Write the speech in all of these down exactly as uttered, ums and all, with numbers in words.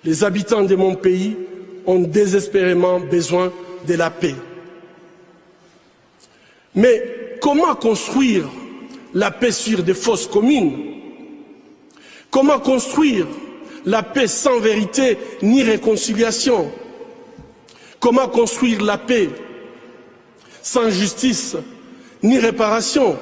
Les habitants de mon pays ont désespérément besoin de la paix. Mais comment construire la paix sur des fausses communes? Comment construire la paix sans vérité ni réconciliation? Comment construire la paix sans justice ni réparation?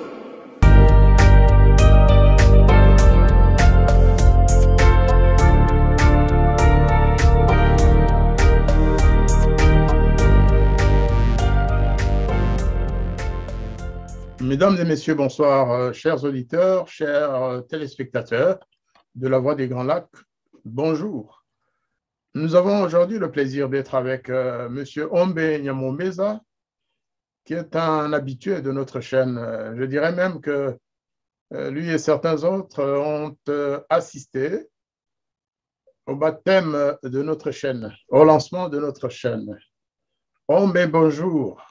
Mesdames et messieurs, bonsoir, euh, chers auditeurs, chers euh, téléspectateurs de la Voix des Grands Lacs, bonjour. Nous avons aujourd'hui le plaisir d'être avec euh, M. Ombe Nyamomeza, qui est un habitué de notre chaîne. Euh, je dirais même que euh, lui et certains autres ont euh, assisté au baptême de notre chaîne, au lancement de notre chaîne. Ombe, bonjour.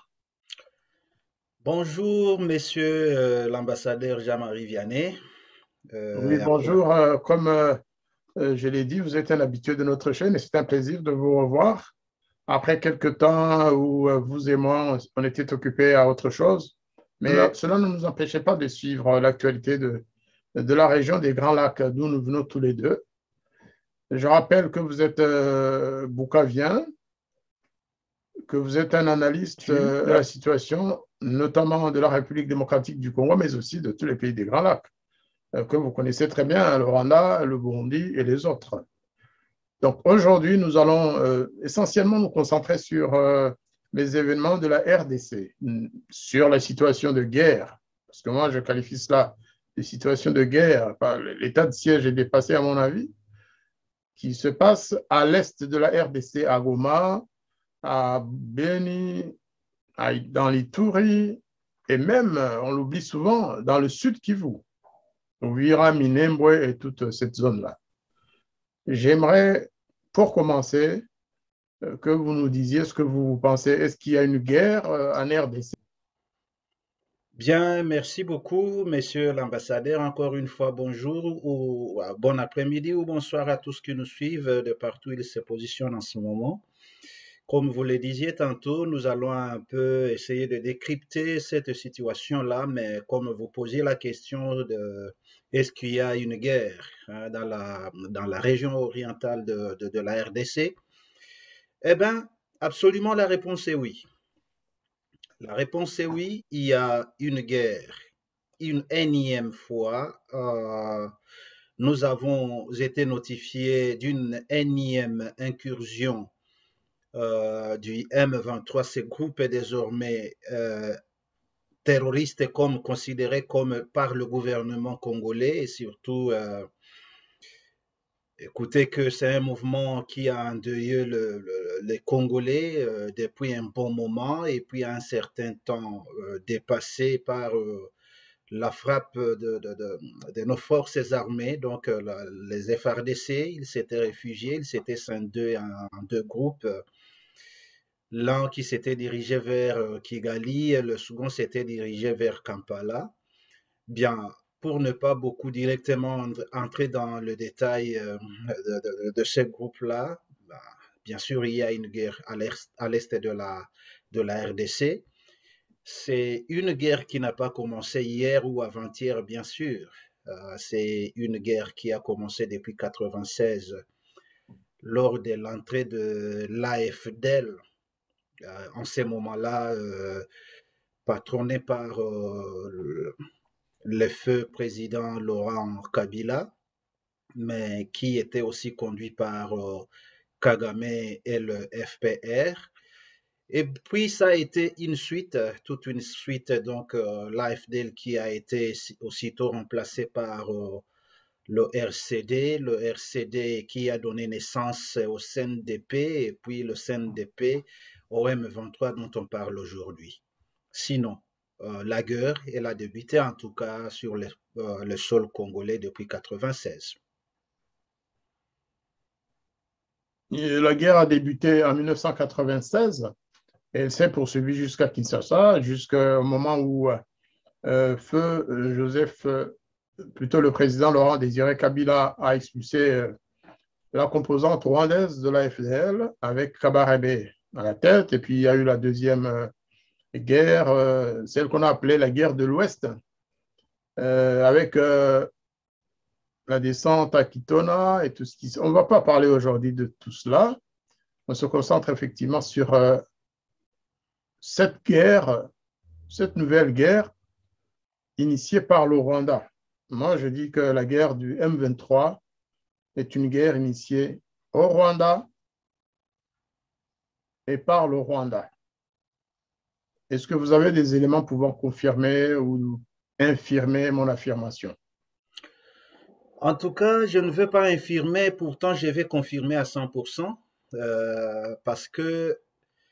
Bonjour, monsieur euh, l'ambassadeur Jean-Marie Vianney. Euh, oui, bonjour. Euh, comme euh, je l'ai dit, vous êtes un habitué de notre chaîne et c'est un plaisir de vous revoir. Après quelques temps où euh, vous et moi, on était occupés à autre chose, mais non. Cela ne nous empêchait pas de suivre l'actualité de, de la région des Grands Lacs, d'où nous venons tous les deux. Je rappelle que vous êtes euh, Boukavien, que vous êtes un analyste euh, de la situation, notamment de la République démocratique du Congo, mais aussi de tous les pays des Grands Lacs, euh, que vous connaissez très bien, le Rwanda, le Burundi et les autres. Donc aujourd'hui, nous allons euh, essentiellement nous concentrer sur euh, les événements de la R D C, sur la situation de guerre, parce que moi je qualifie cela de situation de guerre. L'état de siège est dépassé à mon avis, qui se passe à l'est de la R D C, à Goma, à Beni, à, dans l'Ituri, et même, on l'oublie souvent, dans le sud Kivu, Uvira, Minembwe et toute cette zone-là. J'aimerais, pour commencer, que vous nous disiez ce que vous pensez. Est-ce qu'il y a une guerre en R D C? Bien, merci beaucoup, monsieur l'ambassadeur. Encore une fois, bonjour ou bon après-midi ou bonsoir à tous qui nous suivent de partout où ils se positionnent en ce moment. Comme vous le disiez tantôt, nous allons un peu essayer de décrypter cette situation-là, mais comme vous posiez la question de est-ce qu'il y a une guerre hein, dans, la, dans la région orientale de, de, de la R D C, eh bien, absolument la réponse est oui. La réponse est oui, il y a une guerre. Une énième fois, euh, nous avons été notifiés d'une énième incursion Euh, du M vingt-trois. Ce groupe est désormais euh, terroriste comme considéré comme par le gouvernement congolais et surtout euh, écoutez que c'est un mouvement qui a endeuillé le, le, les Congolais euh, depuis un bon moment et puis un certain temps euh, dépassé par euh, la frappe de, de, de, de nos forces armées, donc euh, la, les F R D C, ils s'étaient réfugiés, ils s'étaient scindés en, en deux groupes. Euh, L'un qui s'était dirigé vers Kigali et le second s'était dirigé vers Kampala. Bien, pour ne pas beaucoup directement entrer dans le détail de, de, de ce groupe-là, bien sûr, il y a une guerre à l'est de la, de la R D C. C'est une guerre qui n'a pas commencé hier ou avant-hier, bien sûr. C'est une guerre qui a commencé depuis mille neuf cent quatre-vingt-seize lors de l'entrée de l'A F D L. Euh, en ces moments-là, euh, patronné par euh, le, le feu président Laurent Kabila, mais qui était aussi conduit par euh, Kagame et le F P R. Et puis ça a été une suite, toute une suite, donc euh, l'A F D L qui a été aussitôt remplacé par euh, le R C D, le R C D qui a donné naissance au C N D P et puis le C N D P au M vingt-trois dont on parle aujourd'hui. Sinon, euh, la guerre, elle a débuté en tout cas sur le, euh, le sol congolais depuis mille neuf cent quatre-vingt-seize. La guerre a débuté en mille neuf cent quatre-vingt-seize et elle s'est poursuivie jusqu'à Kinshasa, jusqu'au moment où euh, feu Joseph, plutôt le président Laurent Désiré Kabila a expulsé euh, la composante rwandaise de la F D L avec Kabarebe à la tête. Et puis, il y a eu la deuxième euh, guerre, euh, celle qu'on a appelée la guerre de l'Ouest, euh, avec euh, la descente à Kitona et tout ce qui... On ne va pas parler aujourd'hui de tout cela. On se concentre effectivement sur euh, cette guerre, cette nouvelle guerre initiée par le Rwanda. Moi, je dis que la guerre du M vingt-trois est une guerre initiée au Rwanda et par le Rwanda. Est-ce que vous avez des éléments pouvant confirmer ou infirmer mon affirmation? En tout cas, je ne veux pas infirmer, pourtant je vais confirmer à cent pour cent euh, parce que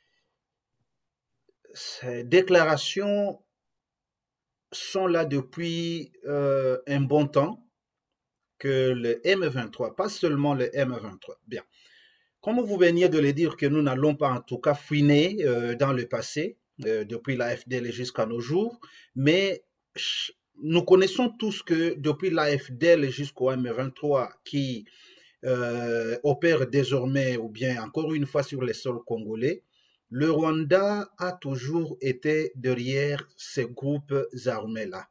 ces déclarations sont là depuis euh, un bon temps que le M vingt-trois, pas seulement le M vingt-trois, bien. Comme vous veniez de le dire que nous n'allons pas en tout cas fouiner euh, dans le passé, euh, depuis la F D L jusqu'à nos jours, mais nous connaissons tous que depuis la F D L jusqu'au M vingt-trois qui euh, opère désormais ou bien encore une fois sur les sols congolais, le Rwanda a toujours été derrière ces groupes armés-là.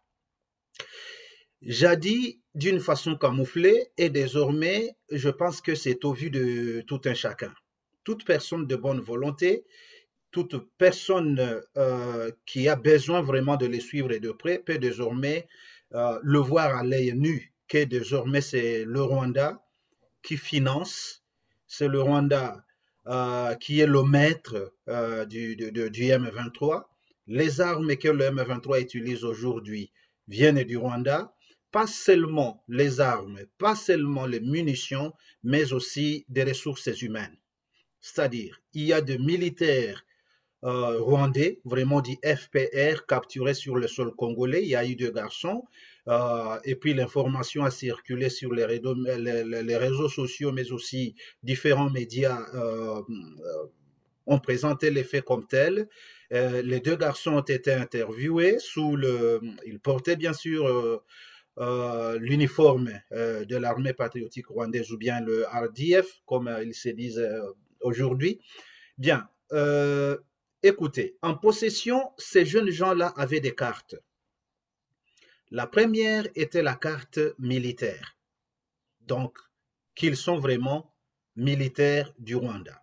Jadis, d'une façon camouflée, et désormais, je pense que c'est au vu de tout un chacun. Toute personne de bonne volonté, toute personne euh, qui a besoin vraiment de les suivre de près peut désormais euh, le voir à l'œil nu, que désormais c'est le Rwanda qui finance, c'est le Rwanda euh, qui est le maître euh, du, de, du M vingt-trois. Les armes que le M vingt-trois utilise aujourd'hui viennent du Rwanda. Pas seulement les armes, pas seulement les munitions, mais aussi des ressources humaines. C'est-à-dire, il y a des militaires euh, rwandais, vraiment du F P R, capturés sur le sol congolais. Il y a eu deux garçons. Euh, et puis l'information a circulé sur les réseaux, les, les réseaux sociaux, mais aussi différents médias euh, ont présenté les faits comme tels. Euh, les deux garçons ont été interviewés sous le... Ils portaient bien sûr... Euh, Euh, l'uniforme euh, de l'armée patriotique rwandaise ou bien le R D F, comme euh, ils se disent euh, aujourd'hui. Bien, euh, écoutez, en possession, ces jeunes gens-là avaient des cartes. La première était la carte militaire, donc qu'ils sont vraiment militaires du Rwanda.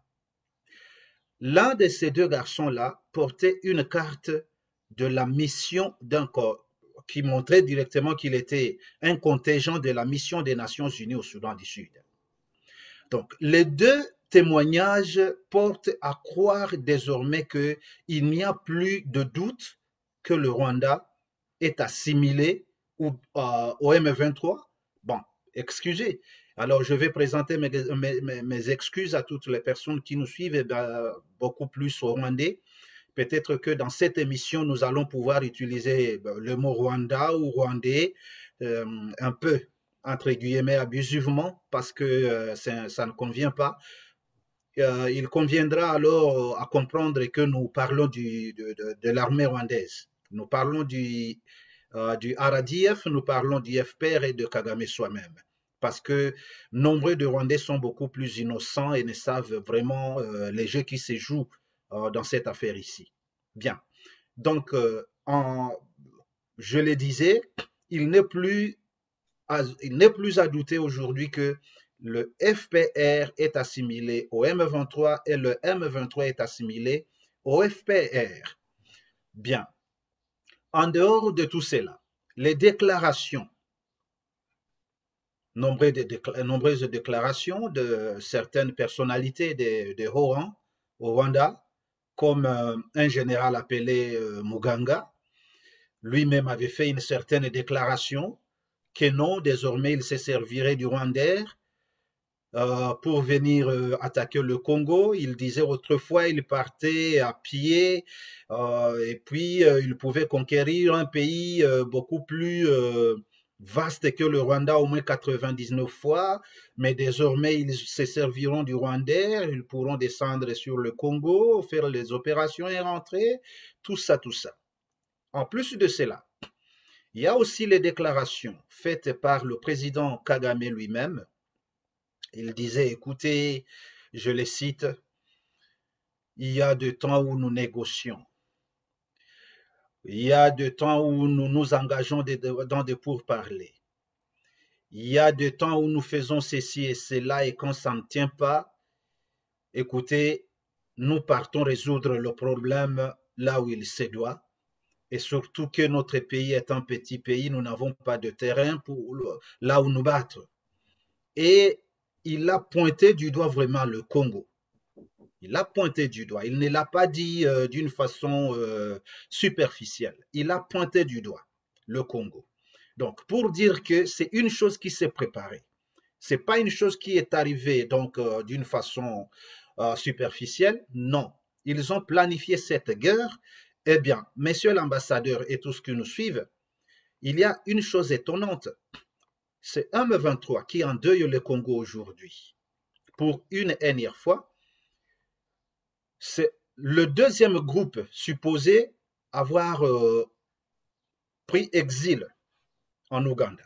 L'un de ces deux garçons-là portait une carte de la mission d'un corps qui montrait directement qu'il était un contingent de la mission des Nations Unies au Soudan du Sud. Donc, les deux témoignages portent à croire désormais qu'il n'y a plus de doute que le Rwanda est assimilé au, euh, au M vingt-trois. Bon, excusez. Alors, je vais présenter mes, mes, mes excuses à toutes les personnes qui nous suivent, et bien, beaucoup plus au Rwandais. Peut-être que dans cette émission, nous allons pouvoir utiliser le mot Rwanda ou Rwandais euh, un peu, entre guillemets, abusivement, parce que euh, ça, ça ne convient pas. Euh, il conviendra alors à comprendre que nous parlons du, de, de, de l'armée rwandaise. Nous parlons du, euh, du R D F, nous parlons du F P R et de Kagame soi-même. Parce que nombreux de Rwandais sont beaucoup plus innocents et ne savent vraiment euh, les jeux qui se jouent dans cette affaire ici. Bien. Donc, euh, en, je le disais, il n'est plus, à, il n'est plus à douter aujourd'hui que le F P R est assimilé au M vingt-trois et le M vingt-trois est assimilé au F P R. Bien. En dehors de tout cela, les déclarations, nombreuses, décla nombreuses déclarations de certaines personnalités de, de haut rang au Rwanda, comme euh, un général appelé euh, Muganga, lui-même avait fait une certaine déclaration que non, désormais il se servirait du Rwanda euh, pour venir euh, attaquer le Congo. Il disait autrefois il partait à pied euh, et puis euh, il pouvait conquérir un pays euh, beaucoup plus euh, vaste que le Rwanda, au moins quatre-vingt-dix-neuf fois, mais désormais ils se serviront du Rwanda, ils pourront descendre sur le Congo, faire les opérations et rentrer, tout ça, tout ça. En plus de cela, il y a aussi les déclarations faites par le président Kagame lui-même, Il disait, écoutez, je les cite, il y a des temps où nous négocions, il y a des temps où nous nous engageons dans des pourparlers, il y a des temps où nous faisons ceci et cela et quand ça ne tient pas, écoutez, nous partons résoudre le problème là où il se doit. Et surtout que notre pays est un petit pays, nous n'avons pas de terrain pour là où nous battre. Et il a pointé du doigt vraiment le Congo. Il a pointé du doigt. Il ne l'a pas dit euh, d'une façon euh, superficielle. Il a pointé du doigt le Congo. Donc, pour dire que c'est une chose qui s'est préparée. Ce n'est pas une chose qui est arrivée donc euh, d'une façon euh, superficielle. Non. Ils ont planifié cette guerre. Eh bien, messieurs l'ambassadeur et tous ceux qui nous suivent, il y a une chose étonnante. C'est M vingt-trois qui endeuille le Congo aujourd'hui. Pour une énième fois, c'est le deuxième groupe supposé avoir euh, pris exil en Ouganda.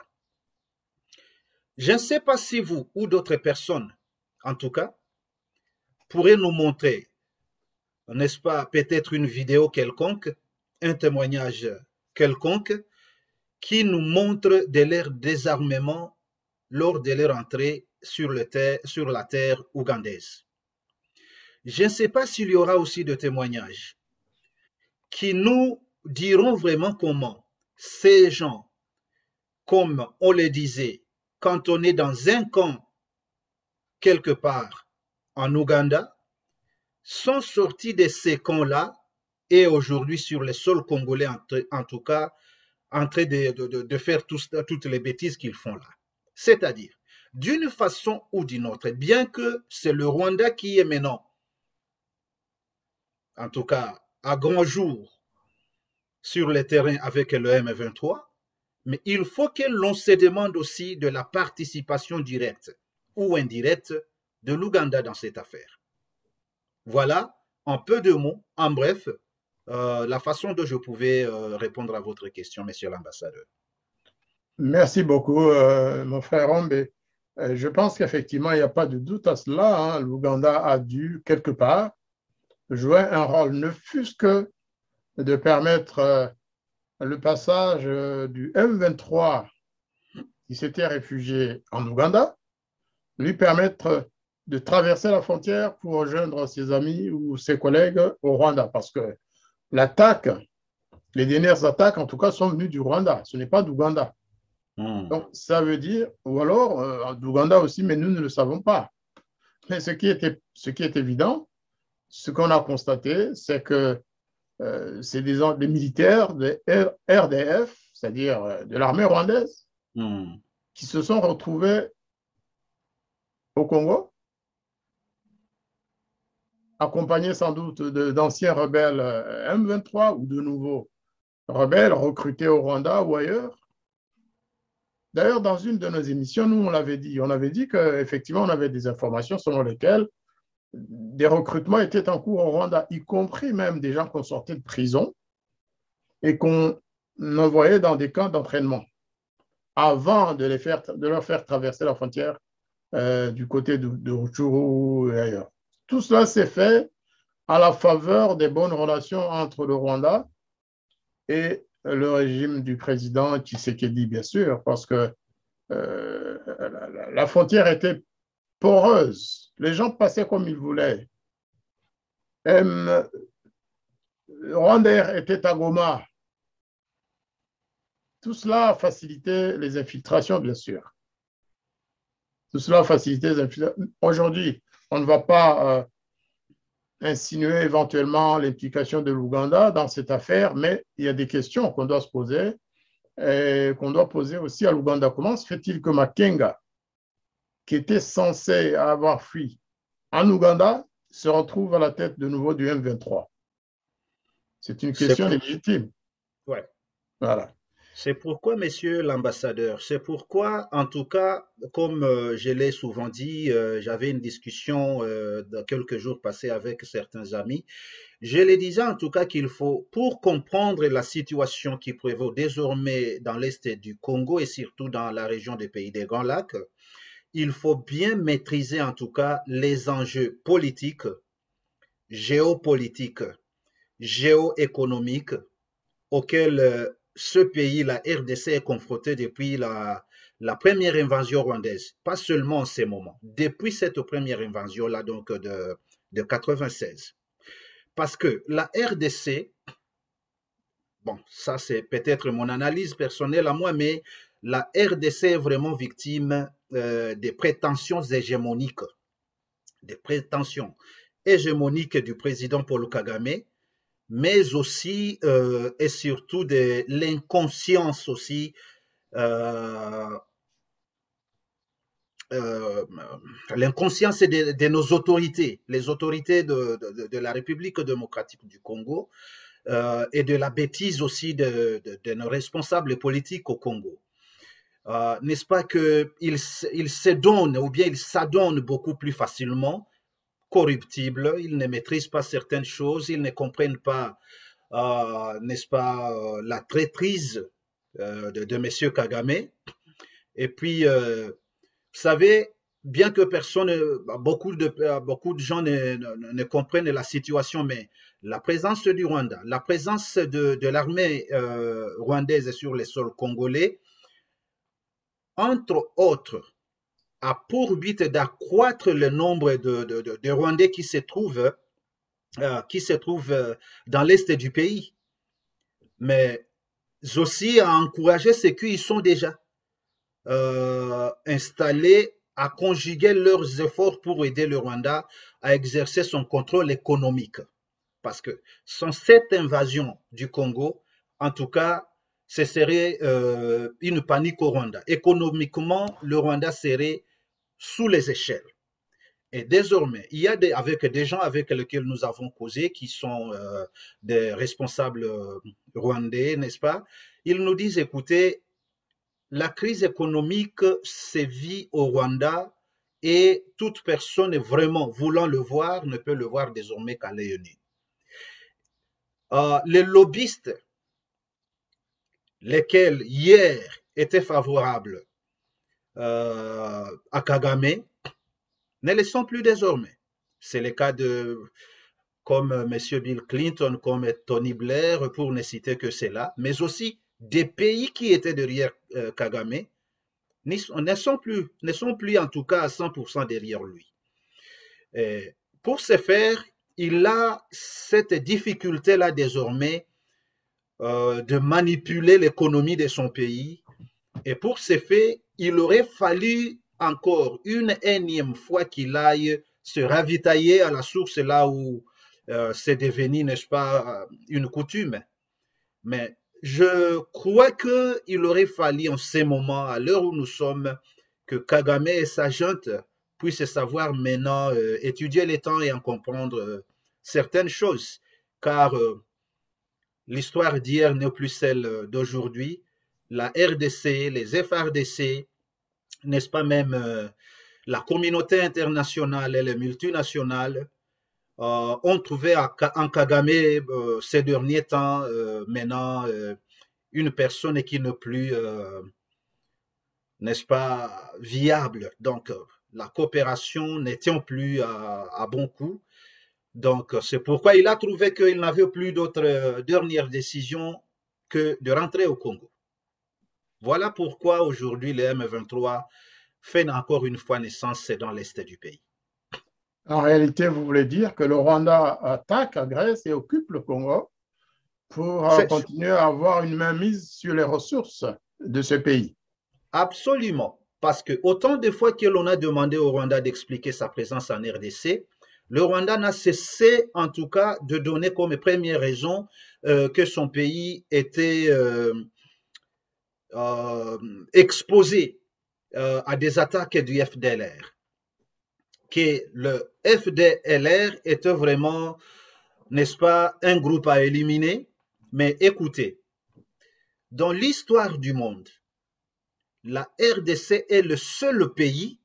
Je ne sais pas si vous ou d'autres personnes, en tout cas, pourraient nous montrer, n'est-ce pas, peut-être une vidéo quelconque, un témoignage quelconque, qui nous montre de leur désarmement lors de leur entrée sur, le terre, sur la terre ougandaise. Je ne sais pas s'il y aura aussi de témoignages qui nous diront vraiment comment ces gens, comme on le disait, quand on est dans un camp quelque part en Ouganda, sont sortis de ces camps-là et aujourd'hui sur le sol congolais en, en tout cas, en train de, de, de faire tout, toutes les bêtises qu'ils font là. C'est-à-dire, d'une façon ou d'une autre, bien que c'est le Rwanda qui est maintenant, en tout cas, à grand jour sur le terrain avec le M vingt-trois, mais il faut que l'on se demande aussi de la participation directe ou indirecte de l'Ouganda dans cette affaire. Voilà, en peu de mots, en bref, euh, la façon dont je pouvais euh, répondre à votre question, monsieur l'ambassadeur. Merci beaucoup, euh, mon frère Ombe. Euh, je pense qu'effectivement, il n'y a pas de doute à cela. Hein. L'Ouganda a dû, quelque part, jouer un rôle, ne fût-ce que de permettre euh, le passage euh, du M vingt-trois qui s'était réfugié en Ouganda, lui permettre de traverser la frontière pour rejoindre ses amis ou ses collègues au Rwanda. Parce que l'attaque, les dernières attaques, en tout cas, sont venues du Rwanda. Ce n'est pas d'Ouganda. Mmh. Donc, ça veut dire, ou alors euh, d'Ouganda aussi, mais nous ne le savons pas. Mais ce qui est, ce qui est évident, ce qu'on a constaté, c'est que euh, c'est des, des militaires de R D F, c'est-à-dire euh, de l'armée rwandaise, mmh. qui se sont retrouvés au Congo, accompagnés sans doute d'anciens rebelles M vingt-trois ou de nouveaux rebelles recrutés au Rwanda ou ailleurs. D'ailleurs, dans une de nos émissions, nous, on l'avait dit, on avait dit qu'effectivement, on avait des informations selon lesquelles des recrutements étaient en cours au Rwanda, y compris même des gens qu'on sortait de prison et qu'on envoyait dans des camps d'entraînement avant de, les faire, de leur faire traverser la frontière euh, du côté de, de Rutshuru et ailleurs. Tout cela s'est fait à la faveur des bonnes relations entre le Rwanda et le régime du président Tshisekedi, bien sûr, parce que euh, la, la frontière était poreuse. Les gens passaient comme ils voulaient. Euh, Rwanda était à Goma. Tout cela a facilité les infiltrations, bien sûr. Tout cela a facilité les infiltrations. Aujourd'hui, on ne va pas euh, insinuer éventuellement l'implication de l'Ouganda dans cette affaire, mais il y a des questions qu'on doit se poser et qu'on doit poser aussi à l'Ouganda. Comment se fait-il que Makenga, qui était censé avoir fui en Ouganda, se retrouve à la tête de nouveau du M vingt-trois? C'est une question légitime. Ouais. Voilà. C'est pourquoi, messieurs l'ambassadeur, c'est pourquoi, en tout cas, comme euh, je l'ai souvent dit, euh, j'avais une discussion euh, de quelques jours passés avec certains amis. Je les disais en tout cas qu'il faut, pour comprendre la situation qui prévaut désormais dans l'est du Congo et surtout dans la région des pays des Grands Lacs, il faut bien maîtriser en tout cas les enjeux politiques, géopolitiques, géoéconomiques auxquels euh, ce pays, la R D C, est confronté depuis la, la première invasion rwandaise. Pas seulement en ces moments, depuis cette première invasion-là, donc de, de quatre-vingt-seize. Parce que la R D C, bon, ça c'est peut-être mon analyse personnelle à moi, mais la R D C est vraiment victime euh, des prétentions hégémoniques, des prétentions hégémoniques du président Paul Kagame, mais aussi euh, et surtout de l'inconscience aussi euh, euh, l'inconscience de, de nos autorités, les autorités de, de, de la République démocratique du Congo euh, et de la bêtise aussi de, de, de nos responsables politiques au Congo. Euh, n'est-ce pas qu'ils ils se donnent ou bien ils s'adonnent beaucoup plus facilement, corruptibles, ils ne maîtrisent pas certaines choses, ils ne comprennent pas, euh, n'est-ce pas, euh, la traîtrise euh, de, de M. Kagame. Et puis, euh, vous savez, bien que personne, beaucoup de, beaucoup de gens ne, ne, ne comprennent la situation, mais la présence du Rwanda, la présence de, de l'armée euh, rwandaise sur les sols congolais, entre autres, a pour but d'accroître le nombre de, de, de, de Rwandais qui se trouvent, euh, qui se trouvent euh, dans l'est du pays, mais aussi à encourager ceux qui y sont déjà euh, installés à conjuguer leurs efforts pour aider le Rwanda à exercer son contrôle économique. Parce que sans cette invasion du Congo, en tout cas, ce serait euh, une panique au Rwanda. Économiquement, le Rwanda serait sous les échelles. Et désormais, il y a des, avec des gens avec lesquels nous avons causé, qui sont euh, des responsables euh, rwandais, n'est-ce pas? Ils nous disent, écoutez, la crise économique sévit au Rwanda et toute personne vraiment voulant le voir ne peut le voir désormais qu'à l'œil nu. Euh, les lobbyistes, lesquels hier étaient favorables euh, à Kagame, ne le sont plus désormais. C'est le cas de comme M. Bill Clinton, comme Tony Blair, pour ne citer que cela, mais aussi des pays qui étaient derrière euh, Kagame ne sont plus, ne sont plus en tout cas à cent pour cent derrière lui. Et pour ce faire, il a cette difficulté-là désormais euh, de manipuler l'économie de son pays. Et pour ce fait, il aurait fallu encore une énième fois qu'il aille se ravitailler à la source là où euh, c'est devenu, n'est-ce pas, une coutume. Mais je crois qu'il aurait fallu en ces moments, à l'heure où nous sommes, que Kagame et sa junte puissent savoir maintenant euh, étudier les temps et en comprendre euh, certaines choses. Car euh, l'histoire d'hier n'est plus celle d'aujourd'hui. La R D C, les F R D C, n'est-ce pas même euh, la communauté internationale et les multinationales euh, ont trouvé en Kagame euh, ces derniers temps euh, maintenant euh, une personne qui n'est plus, euh, n'est-ce pas, viable. Donc, euh, la coopération n'étant plus à, à bon coup. Donc, c'est pourquoi il a trouvé qu'il n'avait plus d'autre euh, dernière décision que de rentrer au Congo. Voilà pourquoi aujourd'hui le M vingt-trois fait encore une fois naissance dans l'est du pays. En réalité, vous voulez dire que le Rwanda attaque, agresse et occupe le Congo pour continuer à avoir une mainmise sur les ressources de ce pays. Absolument. Parce que autant de fois que l'on a demandé au Rwanda d'expliquer sa présence en R D C, le Rwanda n'a cessé en tout cas de donner comme première raison euh, que son pays était euh, euh, exposé euh, à des attaques du F D L R. Que le F D L R était vraiment, n'est-ce pas, un groupe à éliminer. Mais écoutez, dans l'histoire du monde, la R D C est le seul pays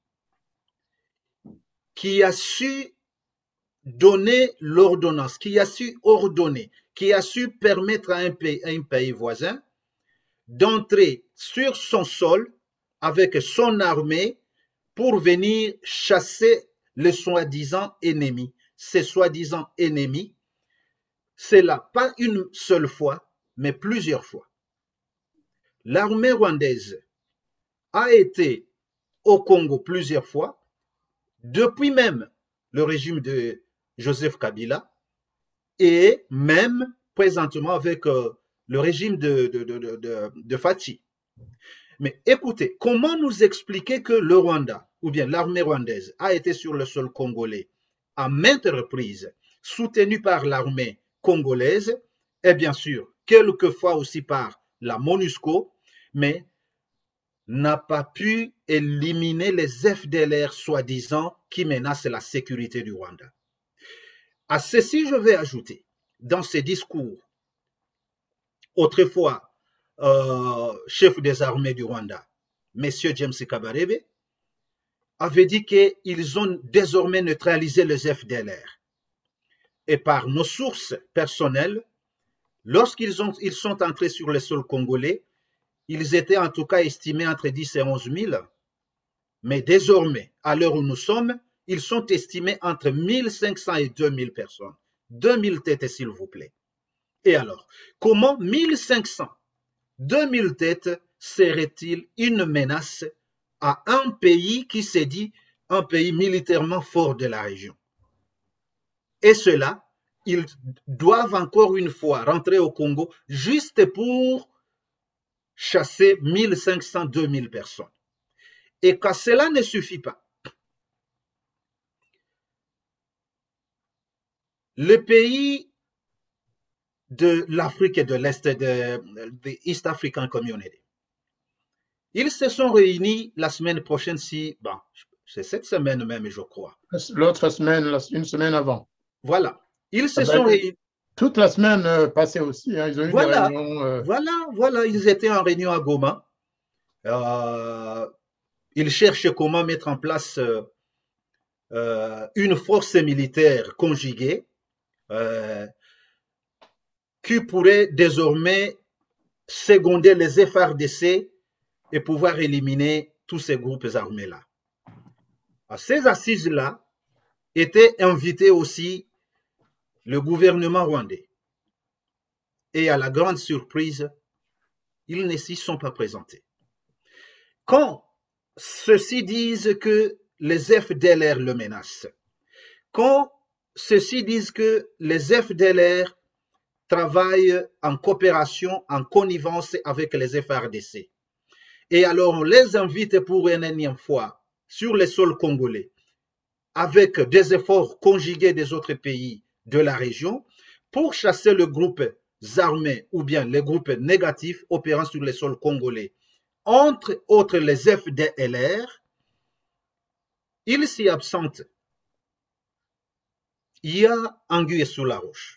qui a su donner l'ordonnance, qui a su ordonner, qui a su permettre à un pays, à un pays voisin d'entrer sur son sol avec son armée pour venir chasser les soi-disant ennemis. Ces soi-disant ennemis, c'est là, pas une seule fois, mais plusieurs fois. L'armée rwandaise a été au Congo plusieurs fois, depuis même le régime de Joseph Kabila, et même présentement avec euh, le régime de, de, de, de, de, de Fachi. Mais écoutez, comment nous expliquer que le Rwanda, ou bien l'armée rwandaise, a été sur le sol congolais à maintes reprises, soutenue par l'armée congolaise, et bien sûr, quelquefois aussi par la MONUSCO, mais n'a pas pu éliminer les F D L R soi-disant qui menacent la sécurité du Rwanda. À ceci, je vais ajouter, dans ses discours, autrefois euh, chef des armées du Rwanda, M. James Kabarebe, avait dit qu'ils ont désormais neutralisé les F D L R. Et par nos sources personnelles, lorsqu'ils ils sont entrés sur le sol congolais, ils étaient en tout cas estimés entre dix et onze mille, mais désormais, à l'heure où nous sommes, ils sont estimés entre mille cinq cents et deux mille personnes. deux mille têtes, s'il vous plaît. Et alors, comment mille cinq cents, deux mille têtes serait-il une menace à un pays qui s'est dit un pays militairement fort de la région? Et cela, ils doivent encore une fois rentrer au Congo juste pour chasser mille cinq cents, deux mille personnes. Et quand cela ne suffit pas, le pays de l'Afrique et de l'Est, de, de East African Community, ils se sont réunis la semaine prochaine, si, bon, c'est cette semaine même, je crois. L'autre semaine, une semaine avant. Voilà. Ils se ah ben, sont réunis. Toute la semaine euh, passée aussi, hein, ils ont eu voilà. des réunions. Euh... Voilà, voilà, ils étaient en réunion à Goma. Euh, ils cherchent comment mettre en place euh, euh, une force militaire conjuguée euh, qui pourrait désormais seconder les F R D C et pouvoir éliminer tous ces groupes armés-là. À ces assises-là étaient invités aussi le gouvernement rwandais. Et à la grande surprise, ils ne s'y sont pas présentés. Quand ceux-ci disent que les F D L R le menacent, quand ceux-ci disent que les F D L R travaillent en coopération, en connivence avec les F R D C, et alors on les invite pour une énième fois sur les sols congolais, avec des efforts conjugués des autres pays de la région, pour chasser le groupe armés ou bien les groupes négatifs opérant sur les sols congolais, entre autres les F D L R, ils s'y absentent. Il y a anguille sous la roche.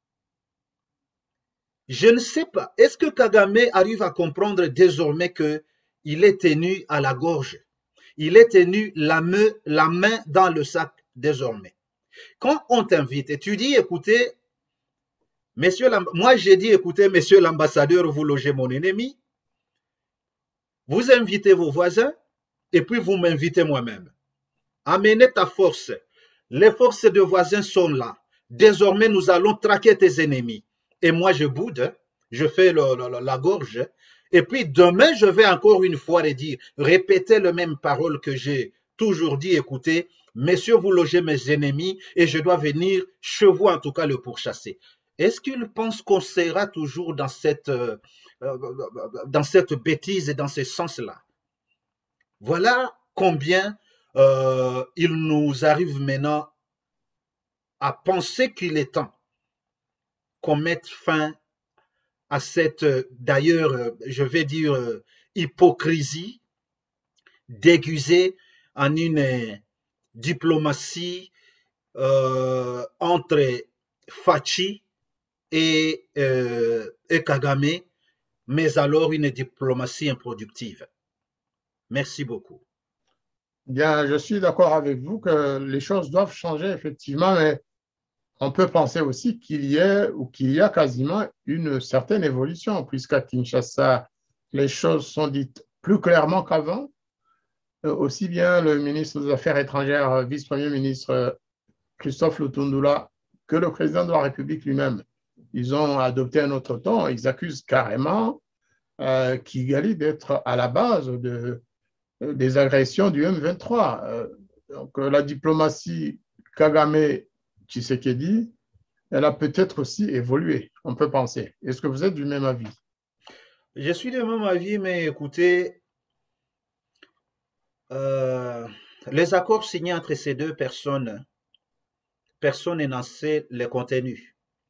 Je ne sais pas, est-ce que Kagame arrive à comprendre désormais qu'il est tenu à la gorge? Il est tenu la main, la main dans le sac désormais. Quand on t'invite et tu dis, écoutez, monsieur, moi j'ai dit, écoutez, monsieur l'ambassadeur, vous logez mon ennemi, vous invitez vos voisins et puis vous m'invitez moi-même. Amenez ta force. Les forces de voisins sont là. Désormais, nous allons traquer tes ennemis. Et moi, je boude, je fais le, le, la gorge. Et puis demain, je vais encore une fois le dire, répéter les mêmes paroles que j'ai toujours dit. Écoutez, messieurs, vous logez mes ennemis et je dois venir chez vous, en tout cas, le pourchasser. Est-ce qu'il pense qu'on sera toujours dans cette, euh, dans cette bêtise et dans ce sens-là? Voilà combien euh, il nous arrive maintenant à penser qu'il est temps qu'on mette fin à cette, d'ailleurs, je vais dire, hypocrisie déguisée en une diplomatie euh, entre Fachi et, euh, et Kagame, mais alors une diplomatie improductive. Merci beaucoup. Bien, je suis d'accord avec vous que les choses doivent changer, effectivement, mais on peut penser aussi qu'il y ait ou qu'il y a quasiment une certaine évolution, puisqu'à Kinshasa, les choses sont dites plus clairement qu'avant. aussi bien le ministre des Affaires étrangères, vice-premier ministre Christophe Lutundula, que le président de la République lui-même. Ils ont adopté un autre ton. Ils accusent carrément euh, Kigali d'être à la base de, euh, des agressions du M vingt-trois. Euh, donc, euh, la diplomatie Kagame-Tshisekedi, elle a peut-être aussi évolué, on peut penser. Est-ce que vous êtes du même avis? Je suis du même avis, mais écoutez, euh, les accords signés entre ces deux personnes, personne n'en sait les contenus.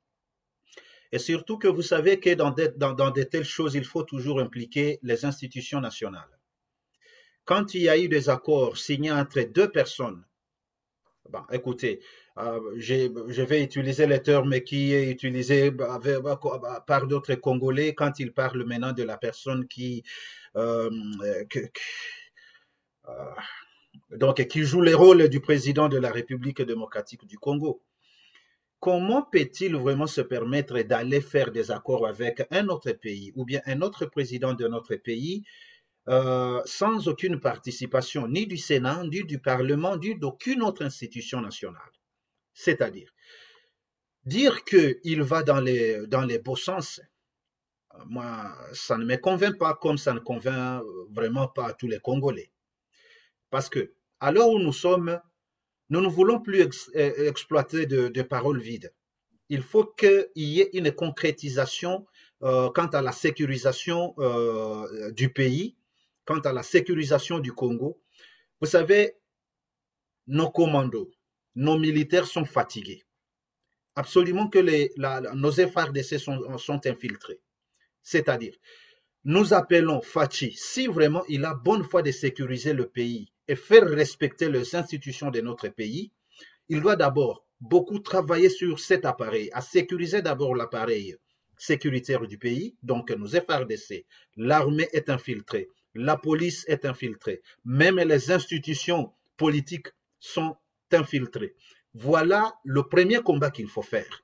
Et surtout que vous savez que dans de, dans, dans de telles choses, il faut toujours impliquer les institutions nationales. Quand il y a eu des accords signés entre deux personnes, bon, écoutez, euh, je vais utiliser les termes qui est utilisé par d'autres Congolais quand ils parlent maintenant de la personne qui, euh, que, euh, donc, qui joue le rôle du président de la République démocratique du Congo. Comment peut-il vraiment se permettre d'aller faire des accords avec un autre pays ou bien un autre président de notre pays euh, sans aucune participation ni du Sénat, ni du Parlement, ni d'aucune autre institution nationale? C'est-à-dire, dire qu'il va dans les, dans les beaux sens, moi, ça ne me convainc pas comme ça ne convainc vraiment pas à tous les Congolais. Parce que, à l'heure où nous sommes, nous ne voulons plus ex exploiter de, de paroles vides. Il faut qu'il y ait une concrétisation euh, quant à la sécurisation euh, du pays, quant à la sécurisation du Congo. Vous savez, nos commandos, nos militaires sont fatigués. Absolument que les, la, nos F A R D C sont, sont infiltrés. C'est-à-dire, nous appelons Fachi, si vraiment il a bonne foi de sécuriser le pays et faire respecter les institutions de notre pays, il doit d'abord beaucoup travailler sur cet appareil, à sécuriser d'abord l'appareil sécuritaire du pays, donc nos F A R D C, l'armée est infiltrée, la police est infiltrée, même les institutions politiques sont infiltrées. Voilà le premier combat qu'il faut faire.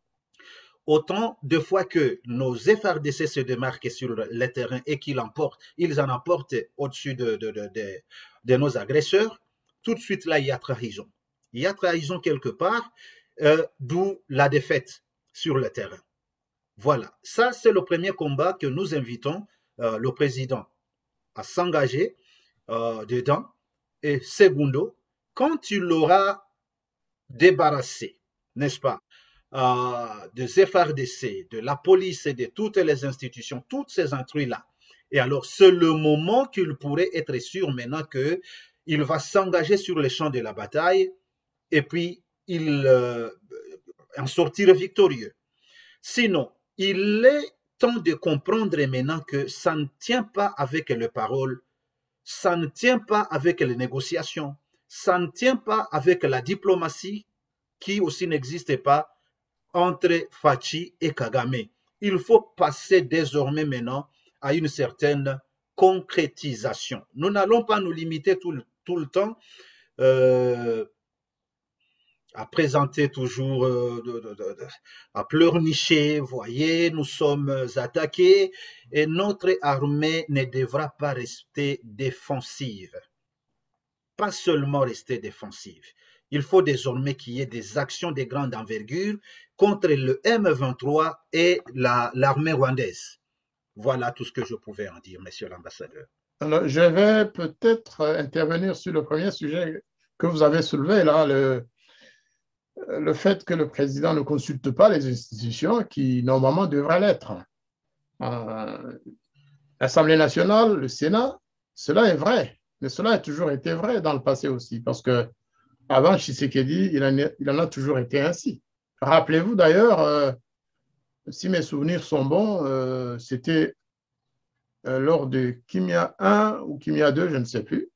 Autant de fois que nos F A R D C se démarquent sur le terrain et qu'ils emportent, ils en emportent au-dessus de, de, de, de, de nos agresseurs, tout de suite là, il y a trahison. Il y a trahison quelque part, euh, d'où la défaite sur le terrain. Voilà, ça c'est le premier combat que nous invitons euh, le président à s'engager euh, dedans. Et secondo, quand il aura débarrassé, n'est-ce pas, euh, des F A R D C, de la police et de toutes les institutions, toutes ces intrus-là, et alors c'est le moment qu'il pourrait être sûr maintenant qu'il va s'engager sur le champ de la bataille et puis il euh, en sortir victorieux. Sinon, il est temps de comprendre maintenant que ça ne tient pas avec les paroles, ça ne tient pas avec les négociations, ça ne tient pas avec la diplomatie qui aussi n'existe pas entre Fachi et Kagame. Il faut passer désormais maintenant à une certaine concrétisation. Nous n'allons pas nous limiter tout le, tout le temps euh, à présenter toujours, euh, de, de, de, à pleurnicher, voyez, nous sommes attaqués et notre armée ne devra pas rester défensive. Pas seulement rester défensive. Il faut désormais qu'il y ait des actions de grande envergure contre le M vingt-trois et l'armée la, rwandaise. Voilà tout ce que je pouvais en dire, monsieur l'ambassadeur. Alors, je vais peut-être intervenir sur le premier sujet que vous avez soulevé, là, le, le fait que le président ne consulte pas les institutions qui, normalement, devraient l'être. Euh, L'Assemblée nationale, le Sénat, cela est vrai, mais cela a toujours été vrai dans le passé aussi, parce que avant Tshisekedi, il en, il en a toujours été ainsi. Rappelez-vous d'ailleurs, euh, si mes souvenirs sont bons, euh, c'était euh, lors de Kimia un ou Kimia deux, je ne sais plus,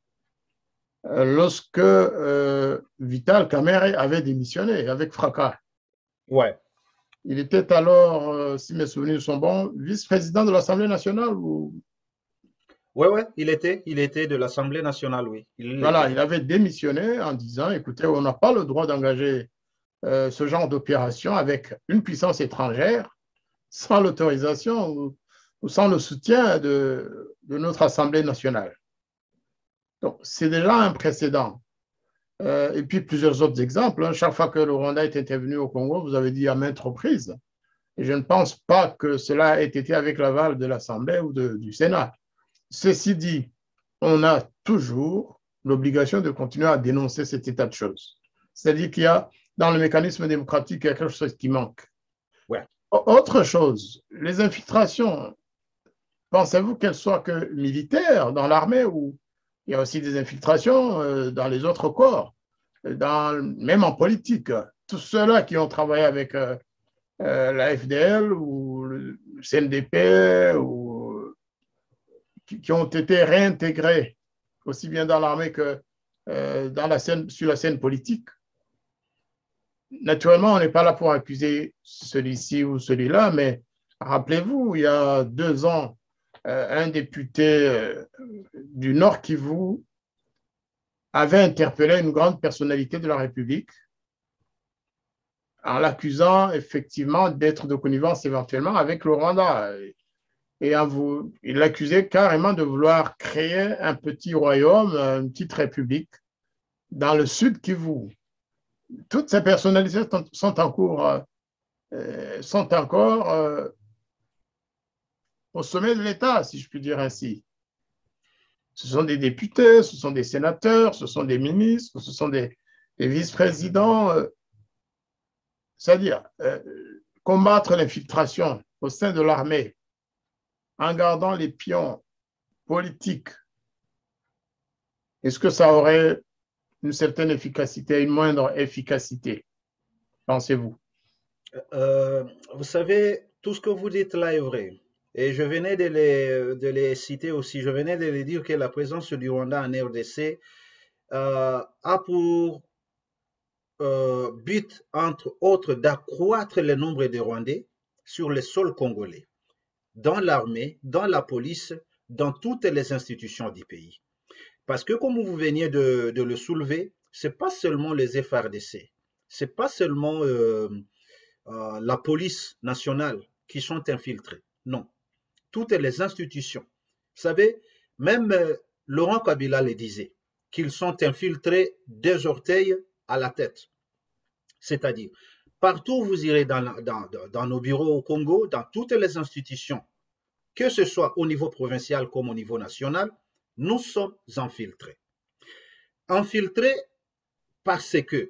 euh, lorsque euh, Vital Kamerhe avait démissionné avec fracas. Ouais. Il était alors, euh, si mes souvenirs sont bons, vice-président de l'Assemblée nationale ou... Oui, oui, il était, il était de l'Assemblée nationale, oui. Il voilà, il avait démissionné en disant, écoutez, on n'a pas le droit d'engager euh, ce genre d'opération avec une puissance étrangère sans l'autorisation ou, ou sans le soutien de, de notre Assemblée nationale. Donc, c'est déjà un précédent. Euh, et puis, plusieurs autres exemples. Hein. Chaque fois que le Rwanda est intervenu au Congo, vous avez dit à maintes reprises. Et je ne pense pas que cela ait été avec l'aval de l'Assemblée ou de, du Sénat. Ceci dit, on a toujours l'obligation de continuer à dénoncer cet état de choses. C'est-à-dire qu'il y a, dans le mécanisme démocratique, il y a quelque chose qui manque. Ouais. Autre chose, les infiltrations, pensez-vous qu'elles soient que militaires dans l'armée ou il y a aussi des infiltrations euh, dans les autres corps, dans, même en politique. Tous ceux-là qui ont travaillé avec euh, euh, la F D L ou le C N D P ou qui, qui ont été réintégrés aussi bien dans l'armée que euh, dans la scène, sur la scène politique. Naturellement, on n'est pas là pour accuser celui-ci ou celui-là, mais rappelez-vous, il y a deux ans, euh, un député euh, du Nord Kivu avait interpellé une grande personnalité de la République en l'accusant effectivement d'être de connivence éventuellement avec le Rwanda. Et vous, il l'accusait carrément de vouloir créer un petit royaume, une petite république dans le sud Kivu. Toutes ces personnalités sont en cours, euh, sont encore euh, au sommet de l'État, si je puis dire ainsi. Ce sont des députés, ce sont des sénateurs, ce sont des ministres, ce sont des, des vice-présidents. Euh, c'est-à-dire euh, combattre l'infiltration au sein de l'armée en gardant les pions politiques. Est-ce que ça aurait une certaine efficacité, une moindre efficacité, pensez-vous? Euh, vous savez, tout ce que vous dites là est vrai. Et je venais de les, de les citer aussi. Je venais de les dire que la présence du Rwanda en R D C euh, a pour euh, but, entre autres, d'accroître le nombre de Rwandais sur le sol congolais, dans l'armée, dans la police, dans toutes les institutions du pays. Parce que comme vous veniez de, de le soulever, c'est pas seulement les F R D C, c'est pas seulement euh, euh, la police nationale qui sont infiltrées. Non, toutes les institutions. Vous savez, même euh, Laurent Kabila le disait, qu'ils sont infiltrés des orteils à la tête. C'est-à-dire, partout où vous irez dans, dans, dans nos bureaux au Congo, dans toutes les institutions, que ce soit au niveau provincial comme au niveau national, nous sommes infiltrés. Infiltrés parce que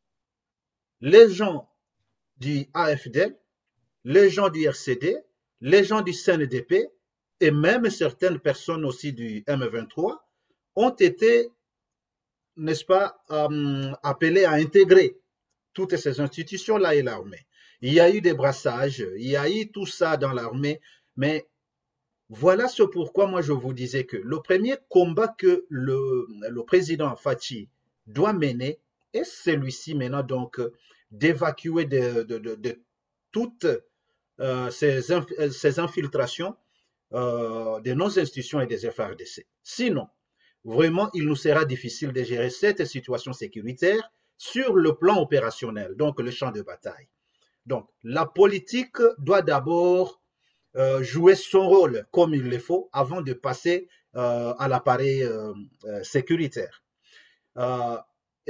les gens du A F D L, les gens du R C D, les gens du C N D P et même certaines personnes aussi du M vingt-trois ont été, n'est-ce pas, euh, appelés à intégrer toutes ces institutions-là et l'armée. Il y a eu des brassages, il y a eu tout ça dans l'armée, mais voilà ce pourquoi moi je vous disais que le premier combat que le, le président Fachi doit mener est celui-ci maintenant donc d'évacuer de, de, de, de toutes euh, ces, inf ces infiltrations euh, de nos institutions et des F R D C. Sinon, vraiment, il nous sera difficile de gérer cette situation sécuritaire sur le plan opérationnel, donc le champ de bataille. Donc, la politique doit d'abord euh, jouer son rôle comme il le faut avant de passer euh, à l'appareil euh, euh, sécuritaire. Euh,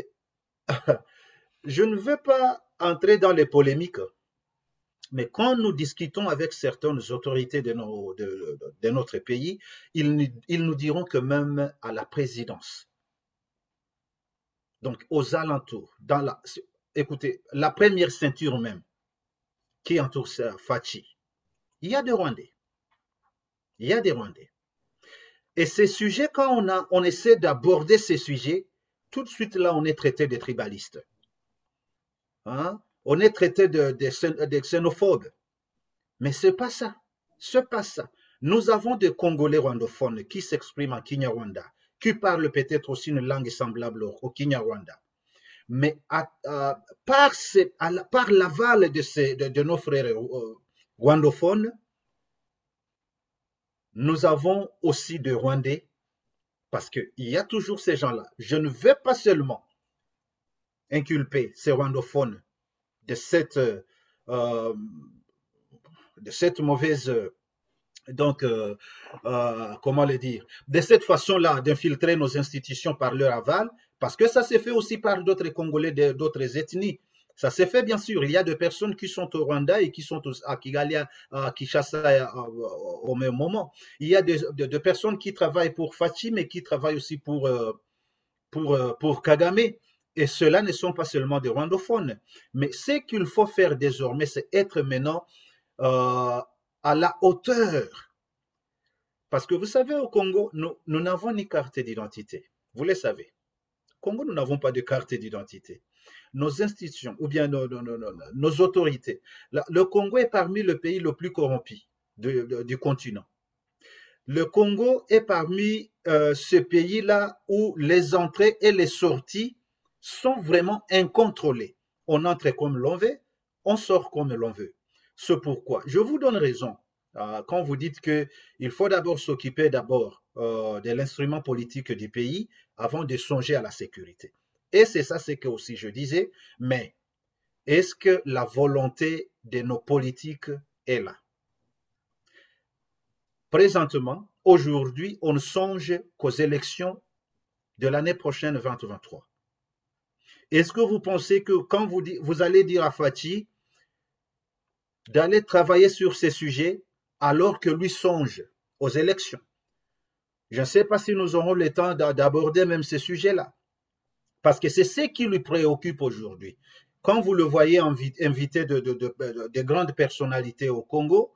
je ne veux pas entrer dans les polémiques, mais quand nous discutons avec certaines autorités de, nos, de, de, de notre pays, ils, ils nous diront que même à la présidence, donc aux alentours, dans la, écoutez, la première ceinture même qui entoure Fachi, il y a des Rwandais. Il y a des Rwandais. Et ces sujets, quand on, a, on essaie d'aborder ces sujets, tout de suite là, on est traité de tribalistes. Hein? On est traité de, de, de xénophobes. Mais ce n'est pas ça. Ce n'est pas ça. Nous avons des Congolais rwandophones qui s'expriment en Kinyarwanda, qui parlent peut-être aussi une langue semblable au Kinyarwanda. Mais à, à, par, par l'aval de, ces, de, de nos frères euh, rwandophones, nous avons aussi des Rwandais, parce qu'il y a toujours ces gens-là. Je ne vais pas seulement inculper ces rwandophones de cette, euh, de cette mauvaise Donc, euh, euh, comment le dire? De cette façon-là, d'infiltrer nos institutions par leur aval, parce que ça s'est fait aussi par d'autres Congolais d'autres ethnies. Ça s'est fait, bien sûr. Il y a des personnes qui sont au Rwanda et qui sont à Kigali, à Kinshasa au même moment. Il y a des, des, des personnes qui travaillent pour Fachi, mais qui travaillent aussi pour, pour, pour Kagame. Et ceux-là ne sont pas seulement des rwandophones. Mais ce qu'il faut faire désormais, c'est être maintenant euh, à la hauteur. Parce que vous savez, au Congo, nous n'avons ni carte d'identité. Vous le savez. Au Congo, nous n'avons pas de carte d'identité. Nos institutions, ou bien nos, nos, nos, nos autorités. Le Congo est parmi les pays les plus corrompus de, de, du continent. Le Congo est parmi euh, ces pays-là où les entrées et les sorties sont vraiment incontrôlées. On entre comme l'on veut, on sort comme l'on veut. C'est pourquoi je vous donne raison euh, quand vous dites qu'il faut d'abord s'occuper d'abord euh, de l'instrument politique du pays avant de songer à la sécurité. Et c'est ça ce que aussi je disais, mais est-ce que la volonté de nos politiques est là? Présentement, aujourd'hui, on ne songe qu'aux élections de l'année prochaine vingt vingt-trois. Est-ce que vous pensez que quand vous, vous allez dire à Fachi d'aller travailler sur ces sujets alors que lui songe aux élections? Je ne sais pas si nous aurons le temps d'aborder même ces sujets-là. Parce que c'est ce qui lui préoccupe aujourd'hui. Quand vous le voyez invité de, de, de, de, de grandes personnalités au Congo,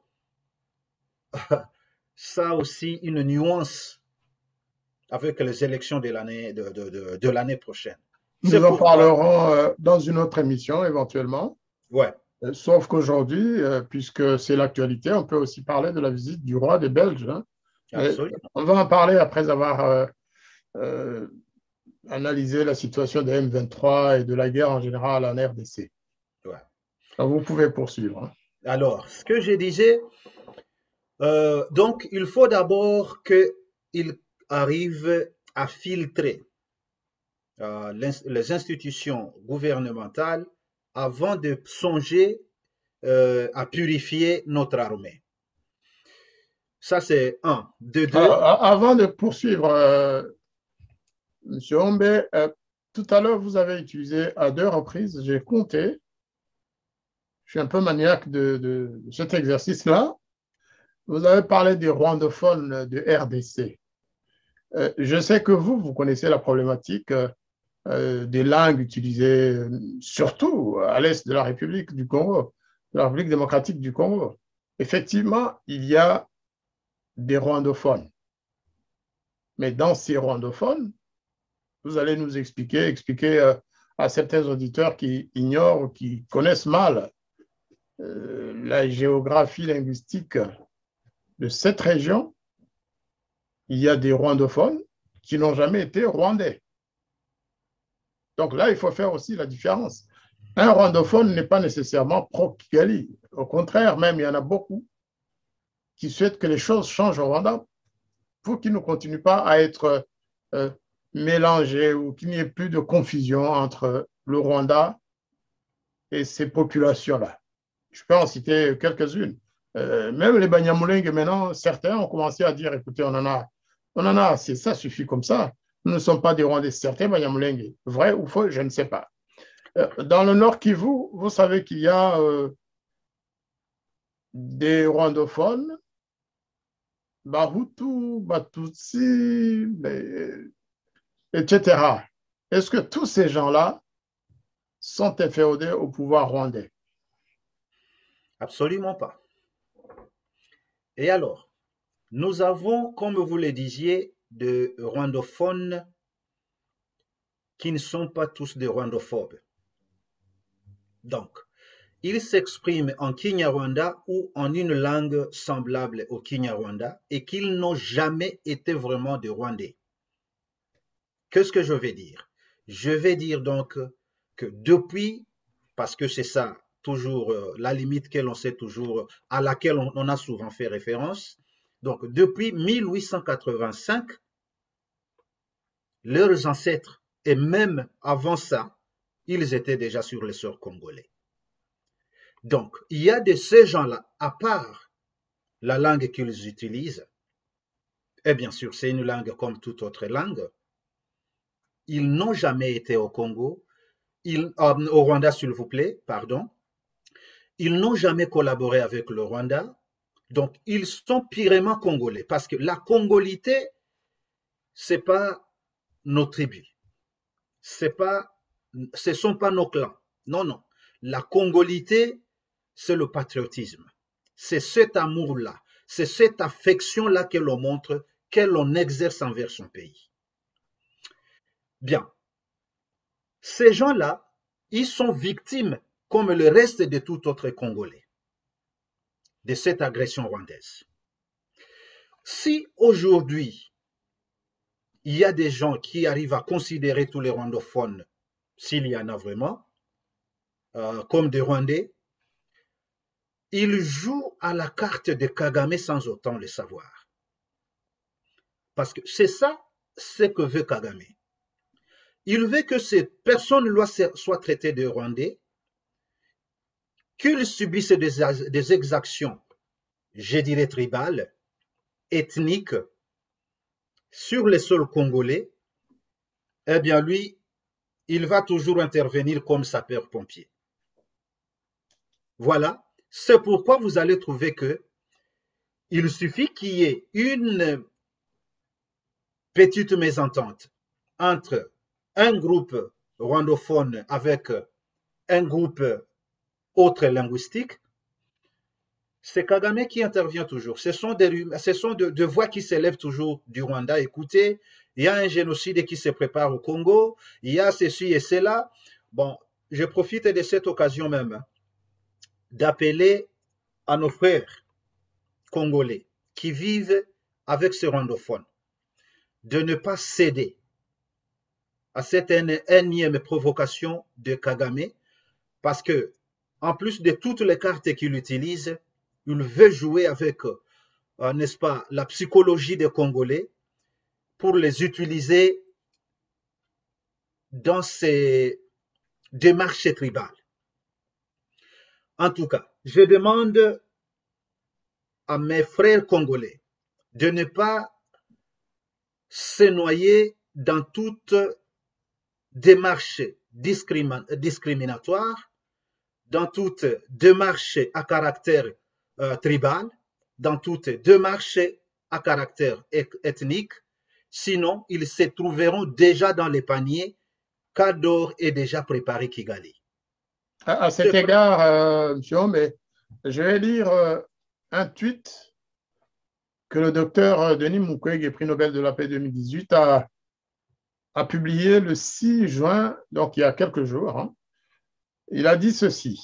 ça a aussi une nuance avec les élections de l'année de, de, de, de l'année prochaine. Nous en pourquoi... parlerons euh, dans une autre émission éventuellement. Ouais. Euh, sauf qu'aujourd'hui, euh, puisque c'est l'actualité, on peut aussi parler de la visite du roi des Belges. Hein. Absolument. On va en parler après avoir euh, euh, analysé la situation des M vingt-trois et de la guerre en général en R D C. Ouais. Donc, vous pouvez poursuivre. Hein. Alors, ce que je disais, euh, donc il faut d'abord qu'il arrive à filtrer euh, les institutions gouvernementales avant de songer euh, à purifier notre armée. Ça, c'est un. De deux. Euh, avant de poursuivre, euh, M. Ombe, euh, tout à l'heure, vous avez utilisé à deux reprises, j'ai compté, je suis un peu maniaque de, de, de cet exercice-là, vous avez parlé des rwandophones de R D C. Euh, je sais que vous, vous connaissez la problématique euh, des langues utilisées, euh, surtout à l'est de la République du Congo, de la République démocratique du Congo. Effectivement, il y a des rwandophones. Mais dans ces rwandophones, vous allez nous expliquer, expliquer euh, à certains auditeurs qui ignorent ou qui connaissent mal euh, la géographie linguistique de cette région. Il y a des rwandophones qui n'ont jamais été rwandais. Donc là, il faut faire aussi la différence. Un rwandophone n'est pas nécessairement pro-Kigali. Au contraire, même, il y en a beaucoup qui souhaitent que les choses changent au Rwanda pour qu'ils ne continuent pas à être euh, mélangés ou qu'il n'y ait plus de confusion entre le Rwanda et ces populations-là. Je peux en citer quelques-unes. Euh, même les Banyamulenge, maintenant, certains ont commencé à dire, écoutez, on en a, on en a assez, ça suffit comme ça. Nous ne sommes pas des Rwandais, certains Banyamulenge. Vrai ou faux, je ne sais pas. Euh, dans le Nord Kivu, vous savez qu'il y a euh, des rwandophones, Bahutu, Batutsi, et cetera. Est-ce que tous ces gens-là sont inféodés au pouvoir rwandais? Absolument pas. Et alors, nous avons, comme vous le disiez, des rwandophones qui ne sont pas tous des rwandophobes. Donc, ils s'expriment en Kinyarwanda ou en une langue semblable au Kinyarwanda et qu'ils n'ont jamais été vraiment des Rwandais. Qu'est-ce que je vais dire? Je vais dire donc que depuis, parce que c'est ça, toujours euh, la limite que l'on sait toujours, à laquelle on, on a souvent fait référence, donc depuis mille huit cent quatre-vingt-cinq, leurs ancêtres, et même avant ça, ils étaient déjà sur le sol congolais. Donc, il y a de ces gens-là, à part la langue qu'ils utilisent, et bien sûr, c'est une langue comme toute autre langue. Ils n'ont jamais été au Congo, ils, euh, au Rwanda, s'il vous plaît, pardon. Ils n'ont jamais collaboré avec le Rwanda, donc ils sont purement congolais, parce que la congolité, c'est pas nos tribus, c'est pas, ce sont pas nos clans. Non, non. La congolité, c'est le patriotisme. C'est cet amour-là, c'est cette affection-là que l'on montre, que l'on exerce envers son pays. Bien. Ces gens-là, ils sont victimes, comme le reste de tout autre Congolais, de cette agression rwandaise. Si aujourd'hui, il y a des gens qui arrivent à considérer tous les rwandophones, s'il y en a vraiment, euh, comme des Rwandais, ils jouent à la carte de Kagame sans autant le savoir. Parce que c'est ça, ce que veut Kagame. Il veut que ces personnes-là soient traitées de Rwandais, qu'ils subissent des, des exactions, je dirais tribales, ethniques, sur les sols congolais, eh bien lui, il va toujours intervenir comme sapeur-pompier. Voilà, c'est pourquoi vous allez trouver que il suffit qu'il y ait une petite mésentente entre un groupe rwandophone avec un groupe autre linguistique, c'est Kagame qui intervient toujours. Ce sont des, ce sont de, de voix qui s'élèvent toujours du Rwanda. Écoutez, il y a un génocide qui se prépare au Congo, il y a ceci et cela. Bon, je profite de cette occasion même d'appeler à nos frères congolais qui vivent avec ces rwandophones de ne pas céder à cette énième provocation de Kagame, parce que, en plus de toutes les cartes qu'il utilise, il veut jouer avec, euh, n'est-ce pas, la psychologie des Congolais pour les utiliser dans ses démarches tribales. En tout cas, je demande à mes frères congolais de ne pas se noyer dans toute démarche discriminatoire, dans toute démarche à caractère euh, tribal, dans toute démarche à caractère ethnique, sinon ils se trouveront déjà dans les paniers qu'Ador est déjà préparé Kigali. À, à cet égard, euh, monsieur, mais je vais lire euh, un tweet que le docteur Denis Mukwege, prix Nobel de la paix deux mille dix-huit, a, a publié le six juin, donc il y a quelques jours. Hein. Il a dit ceci: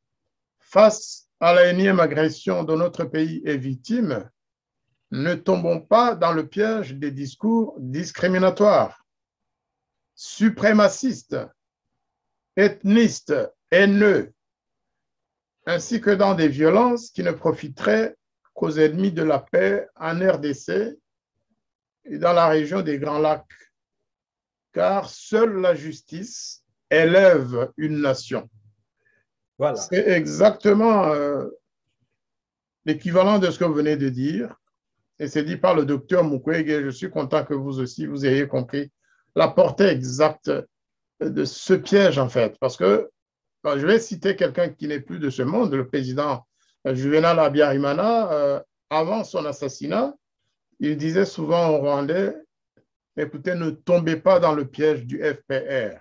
face à la énième agression dont notre pays est victime, ne tombons pas dans le piège des discours discriminatoires, suprémacistes, ethnistes, haineux, ainsi que dans des violences qui ne profiteraient qu'aux ennemis de la paix en R D C et dans la région des Grands Lacs, car seule la justice élève une nation. Voilà. C'est exactement euh, l'équivalent de ce que vous venez de dire, et c'est dit par le docteur Mukwege. Je suis content que vous aussi, vous ayez compris la portée exacte de ce piège, en fait, parce que ben, je vais citer quelqu'un qui n'est plus de ce monde, le président Juvenal Habyarimana. Euh, avant son assassinat, il disait souvent aux Rwandais: écoutez, ne tombez pas dans le piège du F P R.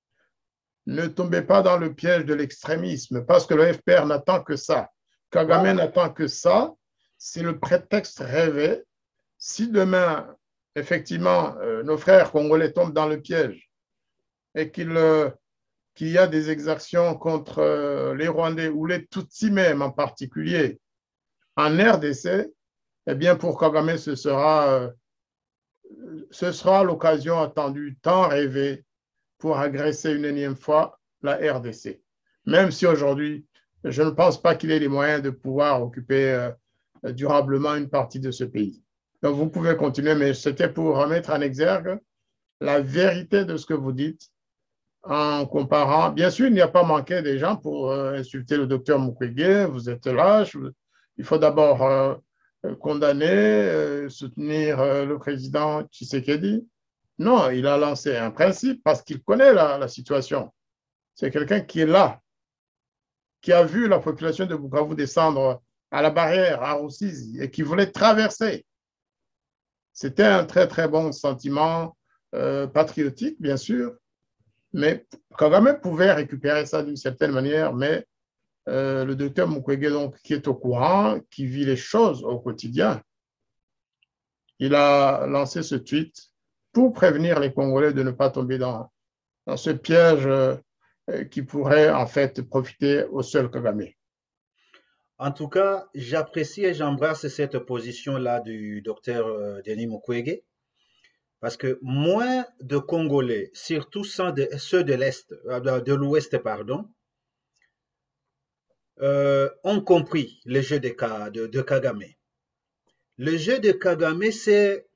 Ne tombez pas dans le piège de l'extrémisme, parce que le F P R n'attend que ça. Kagame voilà. n'attend que ça. C'est le prétexte rêvé. Si demain, effectivement, euh, nos frères congolais tombent dans le piège et qu'il euh, qu'il y a des exactions contre euh, les Rwandais ou les Tutsis même en particulier en R D C, eh bien pour Kagame, ce sera, euh, ce sera l'occasion attendue, tant rêvée, pour agresser une énième fois la R D C. Même si aujourd'hui, je ne pense pas qu'il ait les moyens de pouvoir occuper euh, durablement une partie de ce pays. Donc vous pouvez continuer, mais c'était pour remettre en exergue la vérité de ce que vous dites en comparant. Bien sûr, il n'y a pas manqué des gens pour euh, insulter le docteur Mukwege. Vous êtes lâche. Il faut d'abord euh, condamner, euh, soutenir euh, le président Tshisekedi. Non, il a lancé un principe parce qu'il connaît la, la situation. C'est quelqu'un qui est là, qui a vu la population de Bukavu descendre à la barrière, à Rusizi, et qui voulait traverser. C'était un très, très bon sentiment euh, patriotique, bien sûr, mais Kagame pouvait récupérer ça d'une certaine manière, mais euh, le docteur Mukwege, donc, qui est au courant, qui vit les choses au quotidien, il a lancé ce tweet pour prévenir les Congolais de ne pas tomber dans, dans ce piège euh, qui pourrait en fait profiter au seul Kagame. En tout cas, j'apprécie et j'embrasse cette position-là du docteur Denis Mukwege, parce que moins de Congolais, surtout ceux de l'Est, de l'Ouest, pardon, euh, ont compris le jeu de, de, de Kagame. Le jeu de Kagame, c'est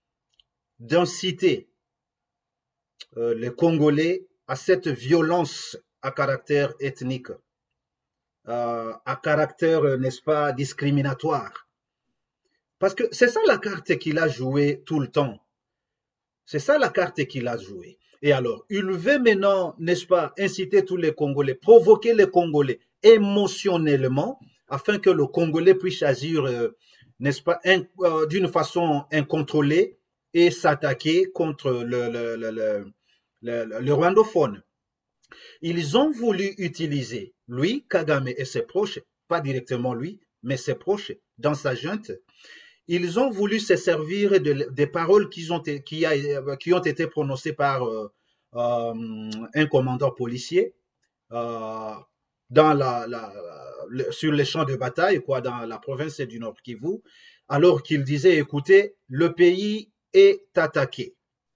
d'inciter euh, les Congolais à cette violence à caractère ethnique, euh, à caractère, n'est-ce pas, discriminatoire. Parce que c'est ça la carte qu'il a jouée tout le temps. C'est ça la carte qu'il a jouée. Et alors, il veut maintenant, n'est-ce pas, inciter tous les Congolais, provoquer les Congolais émotionnellement, afin que le Congolais puisse agir, euh, n'est-ce pas, euh, d'une façon incontrôlée et s'attaquer contre le, le, le, le, le, le rwandophone. Ils ont voulu utiliser, lui, Kagame et ses proches, pas directement lui, mais ses proches, dans sa junte, ils ont voulu se servir de, des paroles qui ont, qui, a, qui ont été prononcées par euh, euh, un commandant policier euh, dans la, la, le, sur les champs de bataille, quoi, dans la province du Nord Kivu, alors qu'il disait, écoutez, le pays est attaqué,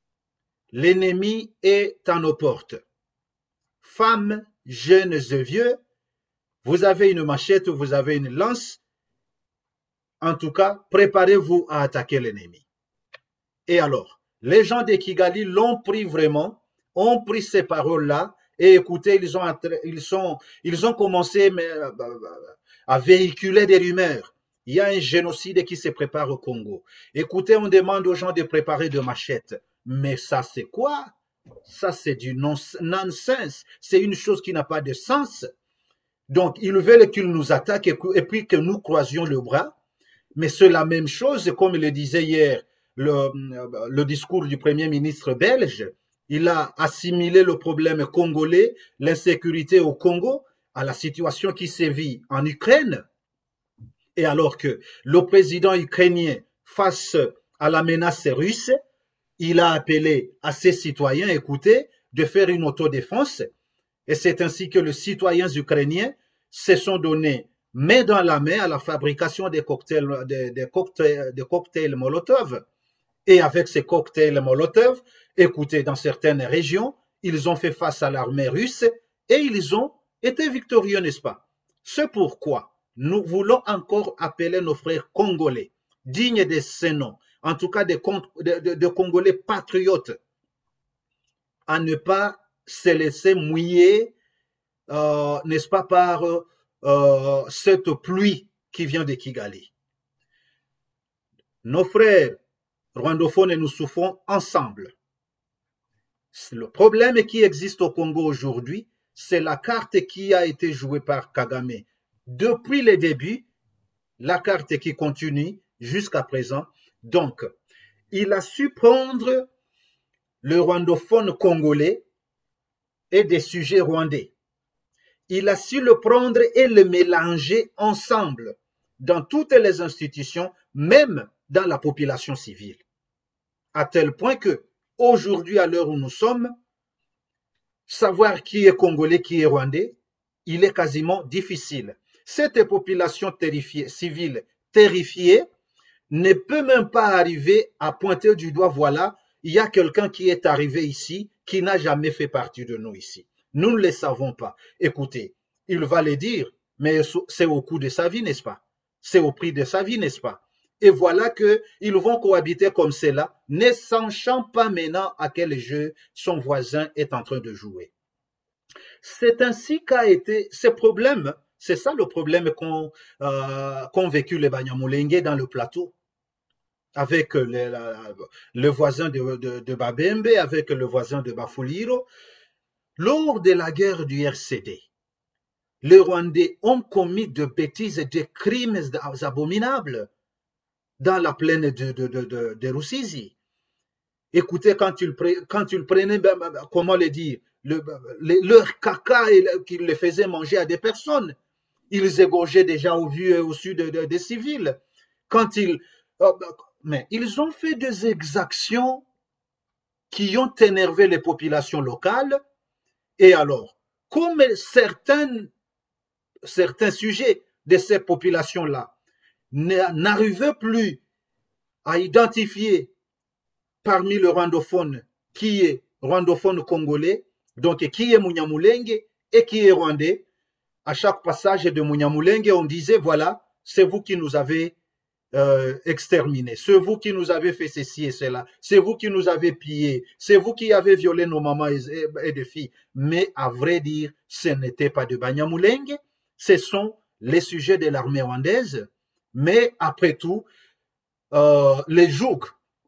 l'ennemi est à nos portes. Femmes, jeunes et vieux, vous avez une machette, vous avez une lance, en tout cas, préparez-vous à attaquer l'ennemi. Et alors, les gens de Kigali l'ont pris vraiment, ont pris ces paroles-là, et écoutez, ils ont, ils sont, ils ont commencé mais, à véhiculer des rumeurs. Il y a un génocide qui se prépare au Congo. Écoutez, on demande aux gens de préparer des machettes. Mais ça, c'est quoi? Ça, c'est du nonsense. C'est une chose qui n'a pas de sens. Donc, ils veulent qu'ils nous attaquent et puis que nous croisions le bras. Mais c'est la même chose, comme le disait hier le, le discours du Premier ministre belge. Il a assimilé le problème congolais, l'insécurité au Congo, à la situation qui sévit en Ukraine. Et alors que le président ukrainien, face à la menace russe, il a appelé à ses citoyens, écoutez, de faire une autodéfense. Et c'est ainsi que les citoyens ukrainiens se sont donnés main dans la main à la fabrication des cocktails, des, des cocktails, des cocktails Molotov. Et avec ces cocktails Molotov, écoutez, dans certaines régions, ils ont fait face à l'armée russe et ils ont été victorieux, n'est-ce pas? C'est pourquoi nous voulons encore appeler nos frères congolais, dignes de ces noms, en tout cas des de, de, de Congolais patriotes, à ne pas se laisser mouiller, euh, n'est-ce pas, par euh, cette pluie qui vient de Kigali. Nos frères rwandophones et nous souffrons ensemble. Le problème qui existe au Congo aujourd'hui, c'est la carte qui a été jouée par Kagame. Depuis le début, la carte qui continue jusqu'à présent. Donc, il a su prendre le rwandophone congolais et des sujets rwandais. Il a su le prendre et le mélanger ensemble dans toutes les institutions, même dans la population civile. À tel point que, aujourd'hui, à l'heure où nous sommes, savoir qui est congolais, qui est rwandais, il est quasiment difficile. Cette population terrifiée, civile terrifiée ne peut même pas arriver à pointer du doigt, voilà, il y a quelqu'un qui est arrivé ici, qui n'a jamais fait partie de nous ici. Nous ne le savons pas. Écoutez, il va le dire, mais c'est au coût de sa vie, n'est-ce pas? C'est au prix de sa vie, n'est-ce pas? Et voilà qu'ils vont cohabiter comme cela, ne sachant pas maintenant à quel jeu son voisin est en train de jouer. C'est ainsi qu'a été ce problème, C'est ça le problème qu'ont euh, qu'ont vécu les Banyamulenge dans le plateau, avec le, la- le voisin de, de, de Babembe, avec le voisin de Bafuliro. Lors de la guerre du R C D, les Rwandais ont commis de bêtises et des crimes abominables dans la plaine de, de, de, de, de Rusizi. Écoutez, quand ils, quand ils prenaient, comment le dire, le, le, leur caca qu'ils les faisaient manger à des personnes, ils égorgeaient déjà au vu et au sud des de, de civils. Quand ils, mais ils ont fait des exactions qui ont énervé les populations locales. Et alors, comme certains, certains sujets de ces populations-là n'arrivaient plus à identifier parmi le rwandophone qui est rwandophone congolais, donc qui est Munyamulenge et qui est rwandais, à chaque passage de Munyamulenge, on disait, voilà, c'est vous qui nous avez euh, exterminés, c'est vous qui nous avez fait ceci et cela, c'est vous qui nous avez pillés, c'est vous qui avez violé nos mamans et, et, et des filles. Mais à vrai dire, ce n'était pas de Banyamulenge, ce sont les sujets de l'armée rwandaise, mais après tout, euh, les jougs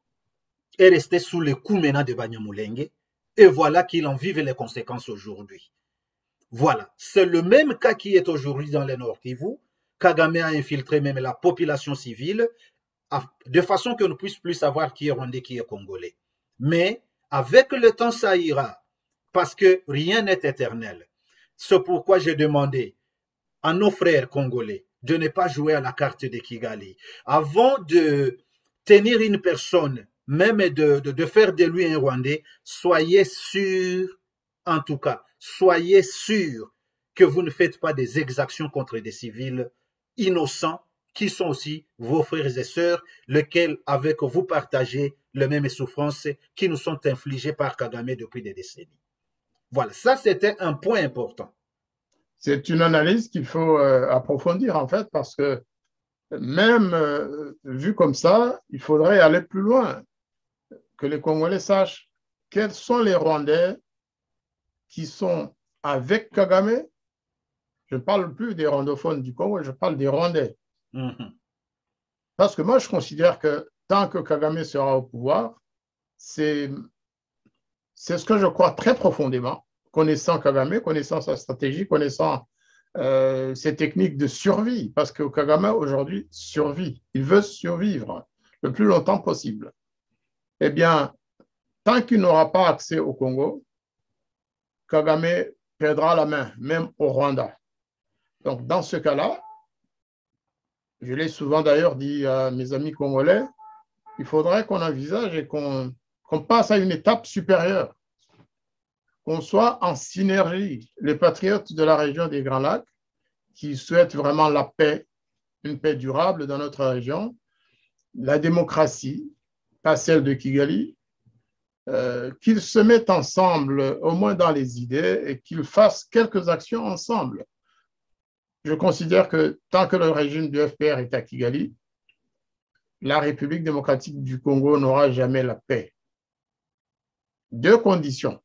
est resté sous le coup maintenant de Banyamulenge, et voilà qu'il en vive les conséquences aujourd'hui. Voilà, c'est le même cas qui est aujourd'hui dans le Nord Kivu. Kagame a infiltré même la population civile de façon qu'on ne puisse plus savoir qui est rwandais, qui est congolais. Mais avec le temps, ça ira, parce que rien n'est éternel. C'est pourquoi j'ai demandé à nos frères congolais de ne pas jouer à la carte de Kigali. Avant de tenir une personne, même de, de, de faire de lui un Rwandais, soyez sûrs, en tout cas, soyez sûrs que vous ne faites pas des exactions contre des civils innocents qui sont aussi vos frères et sœurs, lesquels avec vous partagez les mêmes souffrances qui nous sont infligées par Kagame depuis des décennies. Voilà, ça c'était un point important. C'est une analyse qu'il faut euh, approfondir en fait, parce que même euh, vu comme ça, il faudrait aller plus loin, que les Congolais sachent quels sont les Rwandais qui sont avec Kagame. Je ne parle plus des rwandophones du Congo, je parle des Rwandais. Mm-hmm. Parce que moi, je considère que tant que Kagame sera au pouvoir, c'est ce que je crois très profondément, connaissant Kagame, connaissant sa stratégie, connaissant euh, ses techniques de survie, parce que Kagame aujourd'hui survit, il veut survivre le plus longtemps possible. Eh bien, tant qu'il n'aura pas accès au Congo, Kagame perdra la main, même au Rwanda. Donc, dans ce cas-là, je l'ai souvent d'ailleurs dit à mes amis congolais, il faudrait qu'on envisage et qu'on qu'on passe à une étape supérieure, qu'on soit en synergie. Les patriotes de la région des Grands Lacs qui souhaitent vraiment la paix, une paix durable dans notre région, la démocratie, pas celle de Kigali, euh, qu'ils se mettent ensemble, au moins dans les idées, et qu'ils fassent quelques actions ensemble. Je considère que tant que le régime du F P R est à Kigali, la République démocratique du Congo n'aura jamais la paix. Deux conditions.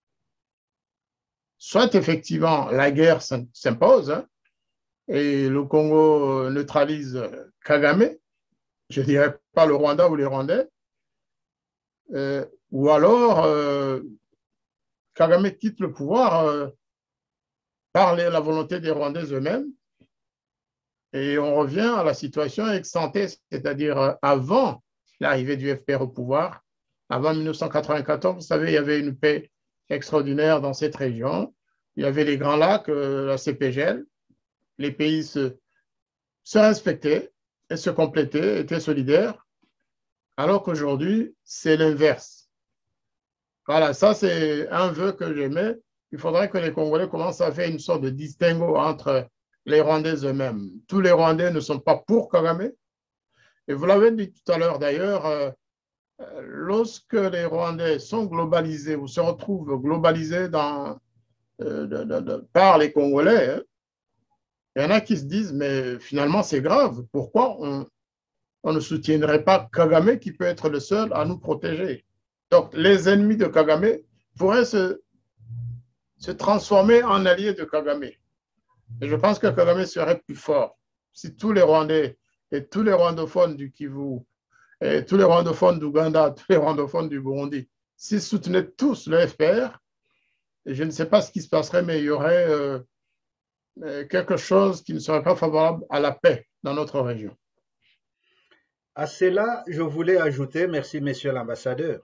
Soit effectivement la guerre s'impose hein, et le Congo neutralise Kagame, je ne dirais pas le Rwanda ou les Rwandais, euh, ou alors euh, Kagame quitte le pouvoir euh, par la volonté des Rwandais eux-mêmes. Et on revient à la situation ex-ante, c'est-à-dire avant l'arrivée du F P R au pouvoir, avant mille neuf cent quatre-vingt-quatorze, vous savez, il y avait une paix extraordinaire dans cette région. Il y avait les Grands Lacs, euh, la C P G L, les pays se, se respectaient et se complétaient, étaient solidaires, alors qu'aujourd'hui, c'est l'inverse. Voilà, ça c'est un vœu que j'aimais. Il faudrait que les Congolais commencent à faire une sorte de distinguo entre les Rwandais eux-mêmes. Tous les Rwandais ne sont pas pour Kagame. Et vous l'avez dit tout à l'heure d'ailleurs, euh, lorsque les Rwandais sont globalisés ou se retrouvent globalisés dans, euh, de, de, de, par les Congolais, hein, il y en a qui se disent, mais finalement c'est grave, pourquoi on, on ne soutiendrait pas Kagame qui peut être le seul à nous protéger? Donc les ennemis de Kagame pourraient se, se transformer en alliés de Kagame. Et je pense que Kagame serait plus fort si tous les Rwandais et tous les rwandophones du Kivu, et tous les rwandophones d'Ouganda, tous les rwandophones du Burundi, s'ils soutenaient tous le F P R, je ne sais pas ce qui se passerait, mais il y aurait euh, quelque chose qui ne serait pas favorable à la paix dans notre région. À cela, je voulais ajouter, merci monsieur l'ambassadeur,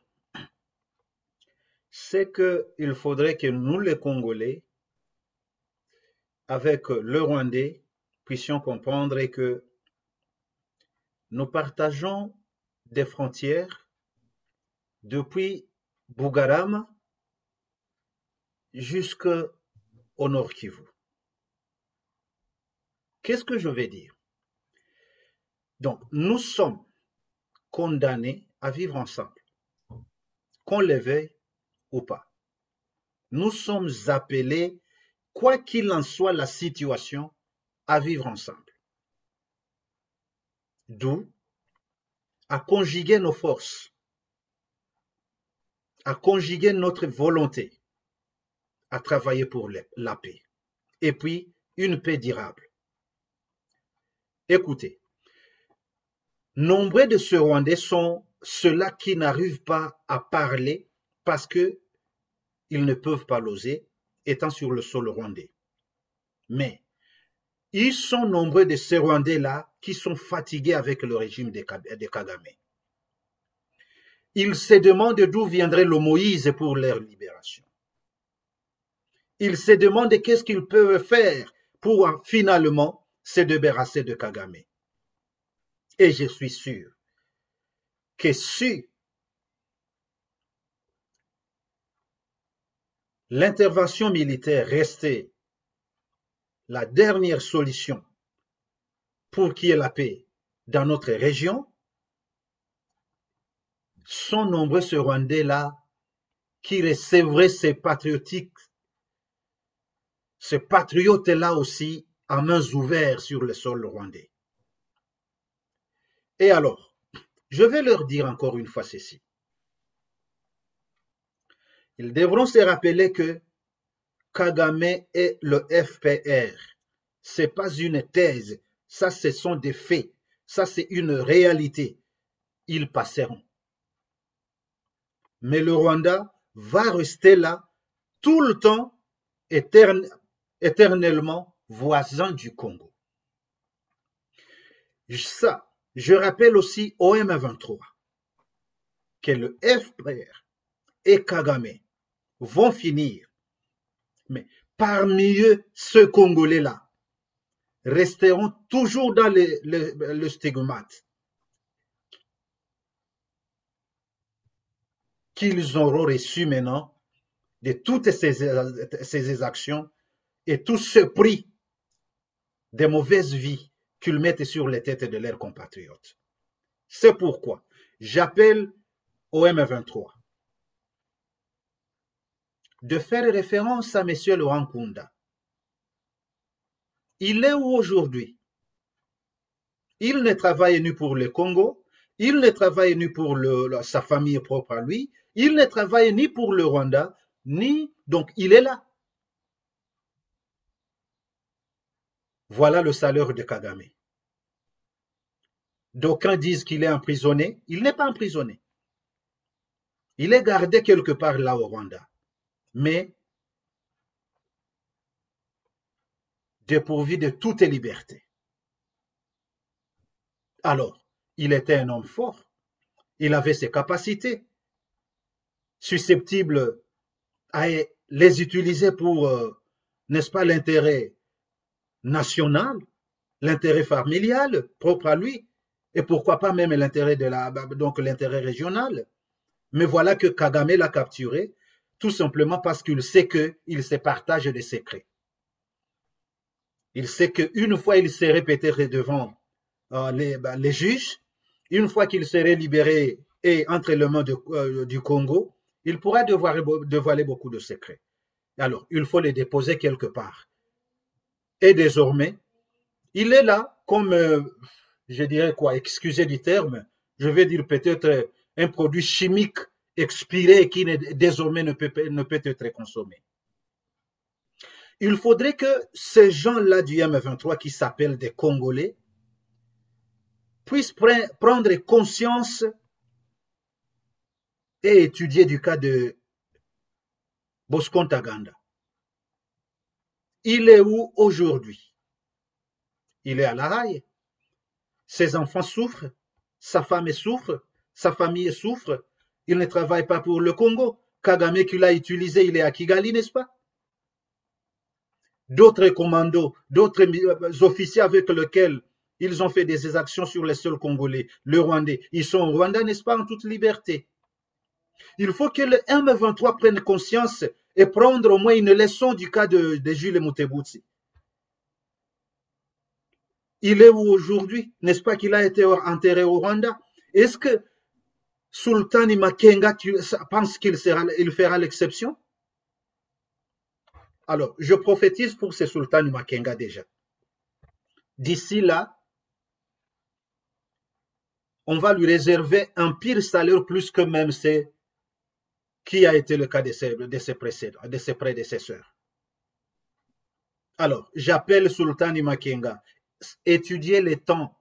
c'est qu'il faudrait que nous les Congolais, avec le Rwandais, puissions comprendre que nous partageons des frontières depuis Bugaram jusqu'au Nord Kivu. Qu'est-ce que je vais dire? Donc, nous sommes condamnés à vivre ensemble, qu'on le veuille ou pas. Nous sommes appelés, quoi qu'il en soit la situation, à vivre ensemble. D'où à conjuguer nos forces, à conjuguer notre volonté, à travailler pour la paix. Et puis, une paix durable. Écoutez, nombreux de ces Rwandais sont ceux-là qui n'arrivent pas à parler parce qu'ils ne peuvent pas l'oser, étant sur le sol rwandais. Mais ils sont nombreux de ces Rwandais-là qui sont fatigués avec le régime de Kagame. Ils se demandent d'où viendrait le Moïse pour leur libération. Ils se demandent qu'est-ce qu'ils peuvent faire pour finalement se débarrasser de Kagame. Et je suis sûr que si l'intervention militaire restait la dernière solution pour qu'il y ait la paix dans notre région, sont nombreux ces Rwandais-là qui recevraient ces patriotiques, ces patriotes-là aussi, à mains ouvertes sur le sol rwandais. Et alors, je vais leur dire encore une fois ceci. Ils devront se rappeler que Kagame et le F P R, ce n'est pas une thèse, ça ce sont des faits, ça c'est une réalité. Ils passeront. Mais le Rwanda va rester là tout le temps, éterne, éternellement voisin du Congo. Ça, je rappelle aussi au M vingt-trois que le F P R et Kagame vont finir. Mais parmi eux, ce Congolais-là resteront toujours dans le, le, le stigmate qu'ils auront reçu maintenant de toutes ces, ces actions et tout ce prix des mauvaises vies qu'ils mettent sur les têtes de leurs compatriotes. C'est pourquoi j'appelle au M vingt-trois de faire référence à M. Laurent Nkunda. Il est où aujourd'hui? Il ne travaille ni pour le Congo, il ne travaille ni pour le, sa famille propre à lui, il ne travaille ni pour le Rwanda, ni... Donc, il est là. Voilà le salaire de Kagame. D'aucuns disent qu'il est emprisonné. Il n'est pas emprisonné. Il est gardé quelque part là au Rwanda. Mais dépourvu de toute liberté. Alors, il était un homme fort. Il avait ses capacités, susceptibles à les utiliser pour, euh, n'est-ce pas, l'intérêt national, l'intérêt familial propre à lui, et pourquoi pas même l'intérêt de la, donc l'intérêt régional. Mais voilà que Kagame l'a capturé, tout simplement parce qu'il sait qu'il se partage des secrets. Il sait qu'une fois il serait peut-être devant euh, les, bah, les juges, une fois qu'il serait libéré et entre les mains de, euh, du Congo, il pourra devoir dévoiler beaucoup de secrets. Alors, il faut les déposer quelque part. Et désormais, il est là comme, euh, je dirais quoi, excusez du terme, je vais dire peut-être un produit chimique expiré qui ne, désormais ne peut, ne peut être consommé. il faudrait que ces gens-là du M vingt-trois qui s'appellent des Congolais puissent pre prendre conscience et étudier du cas de Bosco Ntaganda. Il est où aujourd'hui? Il est à La Haye. Ses enfants souffrent, sa femme souffre, sa famille souffre. Il ne travaille pas pour le Congo. Kagame qui l'a utilisé, il est à Kigali, n'est-ce pas? D'autres commandos, d'autres officiers avec lesquels ils ont fait des exactions sur les seuls Congolais, le Rwandais, ils sont au Rwanda, n'est-ce pas, en toute liberté. Il faut que le M vingt-trois prenne conscience et prendre au moins une leçon du cas de, de Jules Mutebutsi. Il est où aujourd'hui? N'est-ce pas qu'il a été enterré au Rwanda? Est-ce que Sultani Makenga pense qu'il il fera l'exception? Alors, je prophétise pour ce Sultani Makenga déjà. D'ici là, on va lui réserver un pire salaire plus que même c'est qui a été le cas de ses, de ses, précédents, de ses prédécesseurs. Alors, j'appelle Sultani Makenga, étudier les temps.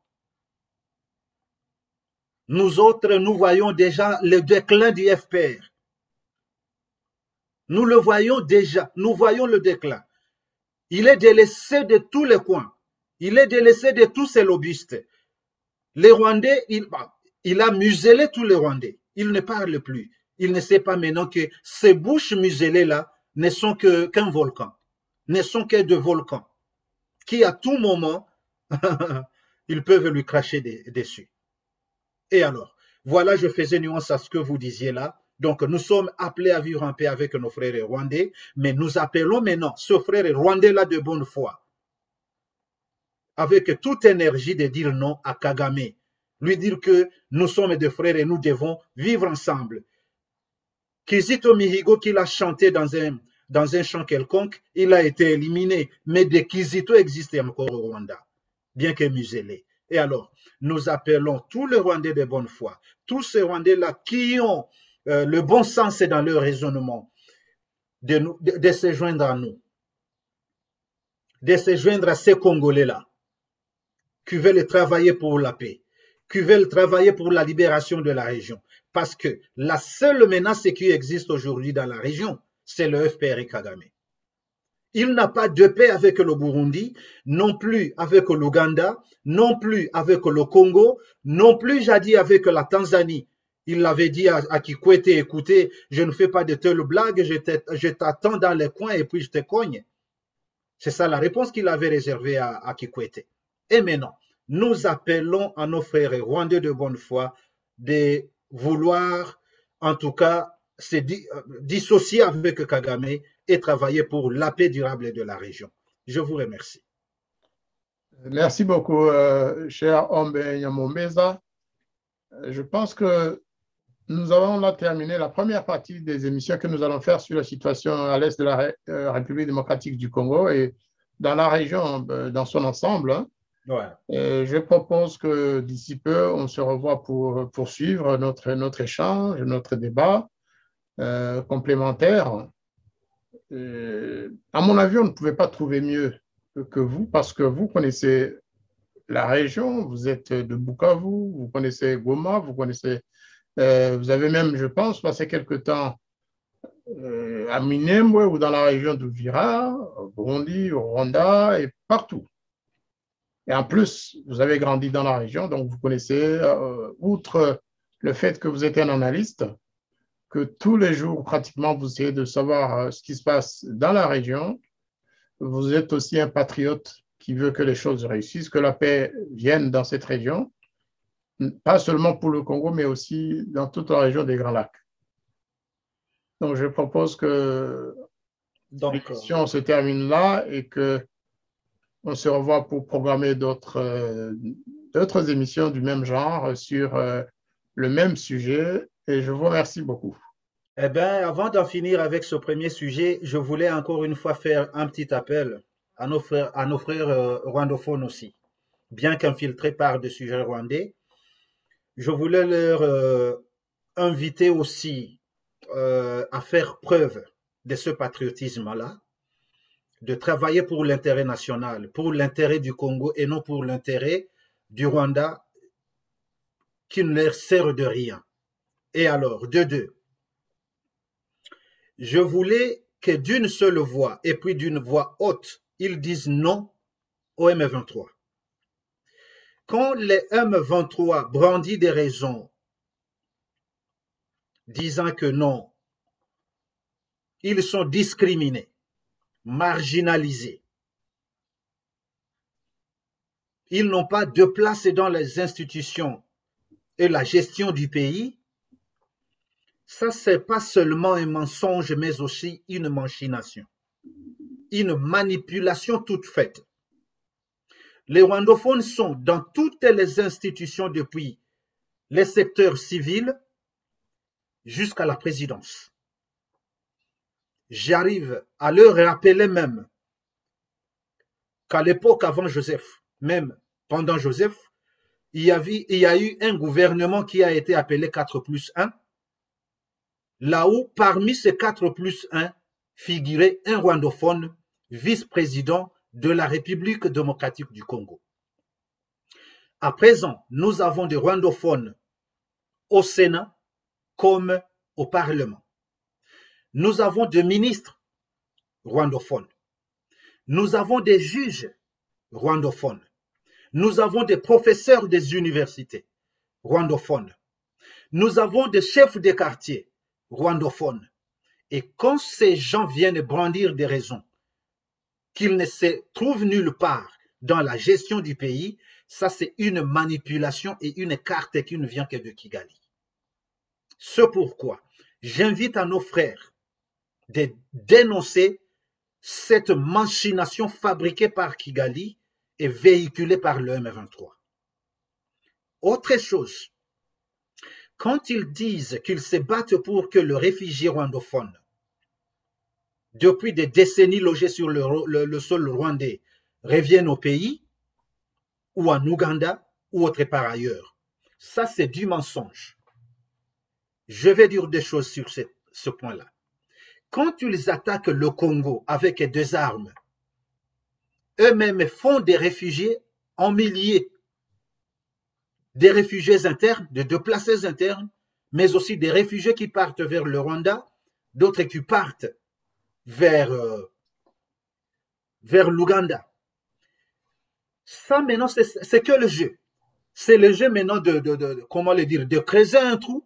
Nous autres, nous voyons déjà le déclin du F P R. Nous le voyons déjà, nous voyons le déclin. Il est délaissé de tous les coins. Il est délaissé de tous ses lobbyistes. Les Rwandais, il, il a muselé tous les Rwandais. Il ne parle plus. Il ne sait pas maintenant que ces bouches muselées-là ne sont que qu'un volcan, ne sont que de volcans, qui à tout moment, ils peuvent lui cracher dessus. Et alors, voilà, je faisais nuance à ce que vous disiez là. Donc, nous sommes appelés à vivre en paix avec nos frères rwandais, mais nous appelons maintenant ce frère rwandais-là de bonne foi, avec toute énergie de dire non à Kagame, lui dire que nous sommes des frères et nous devons vivre ensemble. Kizito Mihigo, qu'il a chanté dans un, dans un chant quelconque, il a été éliminé, mais des Kizito existait encore au Rwanda, bien que muselé. Et alors, nous appelons tous les Rwandais de bonne foi, tous ces Rwandais-là qui ont euh, le bon sens dans leur raisonnement, de, nous, de, de se joindre à nous, de se joindre à ces Congolais-là, qui veulent travailler pour la paix, qui veulent travailler pour la libération de la région. Parce que la seule menace qui existe aujourd'hui dans la région, c'est le F P R et Kagame. Il n'a pas de paix avec le Burundi, non plus avec l'Ouganda, non plus avec le Congo, non plus, j'ai dit, avec la Tanzanie. Il l'avait dit à, à Kikwete, écoutez, je ne fais pas de telles blagues, je t'attends dans les coins et puis je te cogne. C'est ça la réponse qu'il avait réservée à, à Kikwete. Et maintenant, nous appelons à nos frères rwandais de bonne foi de vouloir, en tout cas, se dissocier avec Kagame et travailler pour la paix durable de la région. Je vous remercie. Merci beaucoup, euh, cher Ombe Nyamombeza. Je pense que nous avons là terminé la première partie des émissions que nous allons faire sur la situation à l'est de la euh, République démocratique du Congo et dans la région euh, dans son ensemble. Hein. Ouais. Et je propose que d'ici peu, on se revoit pour poursuivre notre, notre échange, notre débat euh, complémentaire. Euh, à mon avis, on ne pouvait pas trouver mieux que vous parce que vous connaissez la région, vous êtes de Bukavu, vous connaissez Goma, vous connaissez, euh, vous avez même, je pense, passé quelque temps euh, à Minembwe ou dans la région d'Uvira, au Burundi, au Rwanda et partout. Et en plus, vous avez grandi dans la région, donc vous connaissez, euh, outre le fait que vous êtes un analyste, que tous les jours, pratiquement, vous essayez de savoir euh, ce qui se passe dans la région. Vous êtes aussi un patriote qui veut que les choses réussissent, que la paix vienne dans cette région, pas seulement pour le Congo, mais aussi dans toute la région des Grands Lacs. Donc, je propose que l'émission se termine là et que on se revoit pour programmer d'autres euh, d'autres émissions du même genre sur euh, le même sujet. Et je vous remercie beaucoup. Eh bien, avant d'en finir avec ce premier sujet, je voulais encore une fois faire un petit appel à nos frères, à nos frères euh, rwandophones aussi. Bien qu'infiltrés par des sujets rwandais, je voulais leur euh, inviter aussi euh, à faire preuve de ce patriotisme-là de travailler pour l'intérêt national, pour l'intérêt du Congo et non pour l'intérêt du Rwanda qui ne leur sert de rien. Et alors, de deux, je voulais que d'une seule voix et puis d'une voix haute, ils disent non au M vingt-trois. Quand le M vingt-trois brandit des raisons disant que non, ils sont discriminés, marginalisés, ils n'ont pas de place dans les institutions et la gestion du pays, ça, c'est pas seulement un mensonge, mais aussi une machination, une manipulation toute faite. Les rwandophones sont dans toutes les institutions depuis les secteurs civils jusqu'à la présidence. J'arrive à leur rappeler même qu'à l'époque avant Joseph, même pendant Joseph, il y, avait, il y a eu un gouvernement qui a été appelé quatre plus un, là où parmi ces quatre plus un figurait un rwandophone vice-président de la République démocratique du Congo. À présent, nous avons des rwandophones au Sénat comme au Parlement. Nous avons des ministres rwandophones. Nous avons des juges rwandophones. Nous avons des professeurs des universités rwandophones. Nous avons des chefs de quartier rwandophones. Et quand ces gens viennent brandir des raisons qu'ils ne se trouvent nulle part dans la gestion du pays, ça c'est une manipulation et une carte qui ne vient que de Kigali. C'est pourquoi j'invite à nos frères de dénoncer cette machination fabriquée par Kigali et véhiculée par le M vingt-trois. Autre chose, quand ils disent qu'ils se battent pour que le réfugié rwandophone, depuis des décennies logés sur le, le, le sol rwandais, revienne au pays, ou en Ouganda, ou autre part ailleurs, ça c'est du mensonge. Je vais dire des choses sur ce, ce point-là. Quand ils attaquent le Congo avec deux armes, eux-mêmes font des réfugiés en milliers, des réfugiés internes, des déplacés internes, mais aussi des réfugiés qui partent vers le Rwanda, d'autres qui partent vers, euh, vers l'Ouganda. Ça maintenant, c'est que le jeu. C'est le jeu maintenant de, de, de, de, comment le dire, de creuser un trou.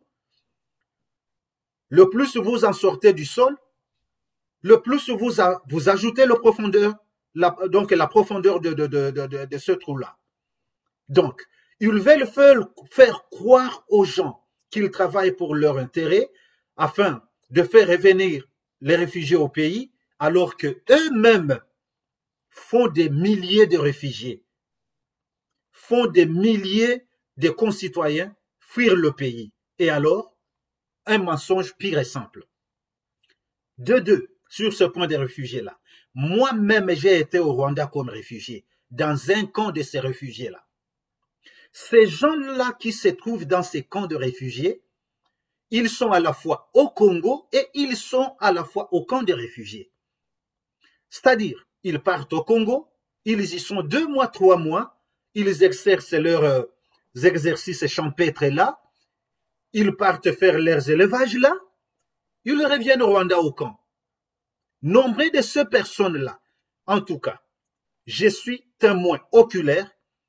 Le plus vous en sortez du sol, le plus vous, a, vous ajoutez la profondeur, la, donc la profondeur de, de, de, de, de ce trou-là. Donc, ils veulent faire, faire croire aux gens qu'ils travaillent pour leur intérêt afin de faire revenir les réfugiés au pays, alors qu'eux-mêmes font des milliers de réfugiés, font des milliers de concitoyens fuir le pays. Et alors, un mensonge pire et simple. De deux, sur ce point des réfugiés-là, moi-même j'ai été au Rwanda comme réfugié, dans un camp de ces réfugiés-là. Ces gens-là qui se trouvent dans ces camps de réfugiés, ils sont à la fois au Congo et ils sont à la fois au camp des réfugiés. C'est-à-dire, ils partent au Congo, ils y sont deux mois, trois mois, ils exercent leurs euh, exercices champêtres là, ils partent faire leurs élevages là, ils reviennent au Rwanda au camp. Nombre de ces personnes-là, en tout cas, je suis témoin oculaire,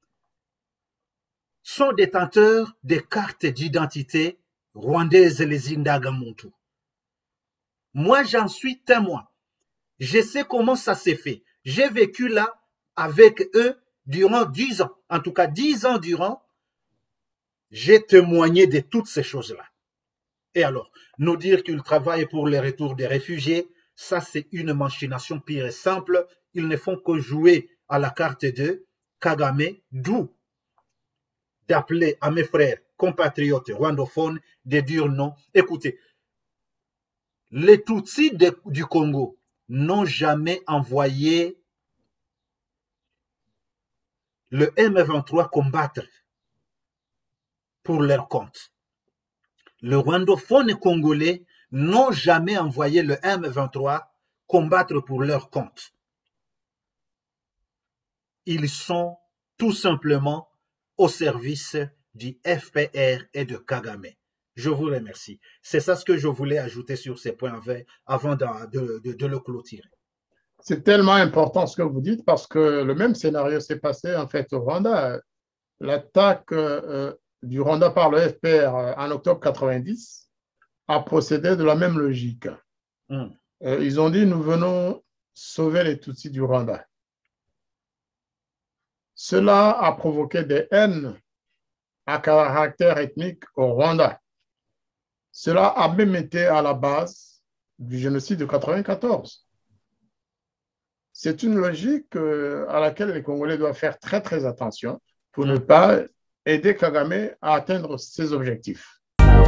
sont détenteurs des cartes d'identité rwandaises, les Indagamuntu. Moi, j'en suis témoin. Je sais comment ça s'est fait. J'ai vécu là avec eux durant dix ans. En tout cas, dix ans durant, j'ai témoigné de toutes ces choses-là. Et alors, nous dire qu'ils travaillent pour le retour des réfugiés, ça c'est une machination pire et simple. Ils ne font que jouer à la carte de Kagame, d'où d'appeler à mes frères compatriotes rwandophones de dire non. Écoutez, les Tutsis de, du Congo n'ont jamais envoyé le M vingt-trois combattre pour leur compte. Les rwandophones congolais n'ont jamais envoyé le M vingt-trois combattre pour leur compte. ils sont tout simplement au service du F P R et de Kagame. Je vous remercie. C'est ça ce que je voulais ajouter sur ces points avant de, de, de, de le clôturer. C'est tellement important ce que vous dites parce que le même scénario s'est passé en fait au Rwanda. L'attaque euh, du Rwanda par le F P R euh, en octobre quatre-vingt-dix a procédé de la même logique. Mm. Euh, ils ont dit, nous venons sauver les Tutsis du Rwanda. Cela a provoqué des haines à caractère ethnique au Rwanda. Cela a même été à la base du génocide de quatre-vingt-quatorze. C'est une logique euh, à laquelle les Congolais doivent faire très très attention pour ne pas aider Kagame à atteindre ses objectifs.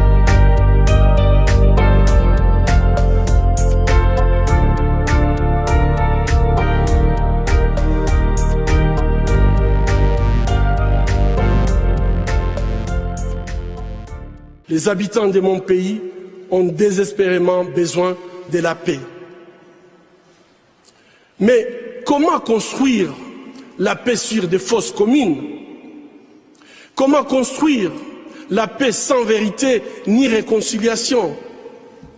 Les habitants de mon pays ont désespérément besoin de la paix. Mais comment construire la paix sur des fausses communes? Comment construire la paix sans vérité ni réconciliation?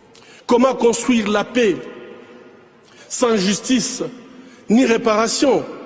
Comment construire la paix sans justice ni réparation?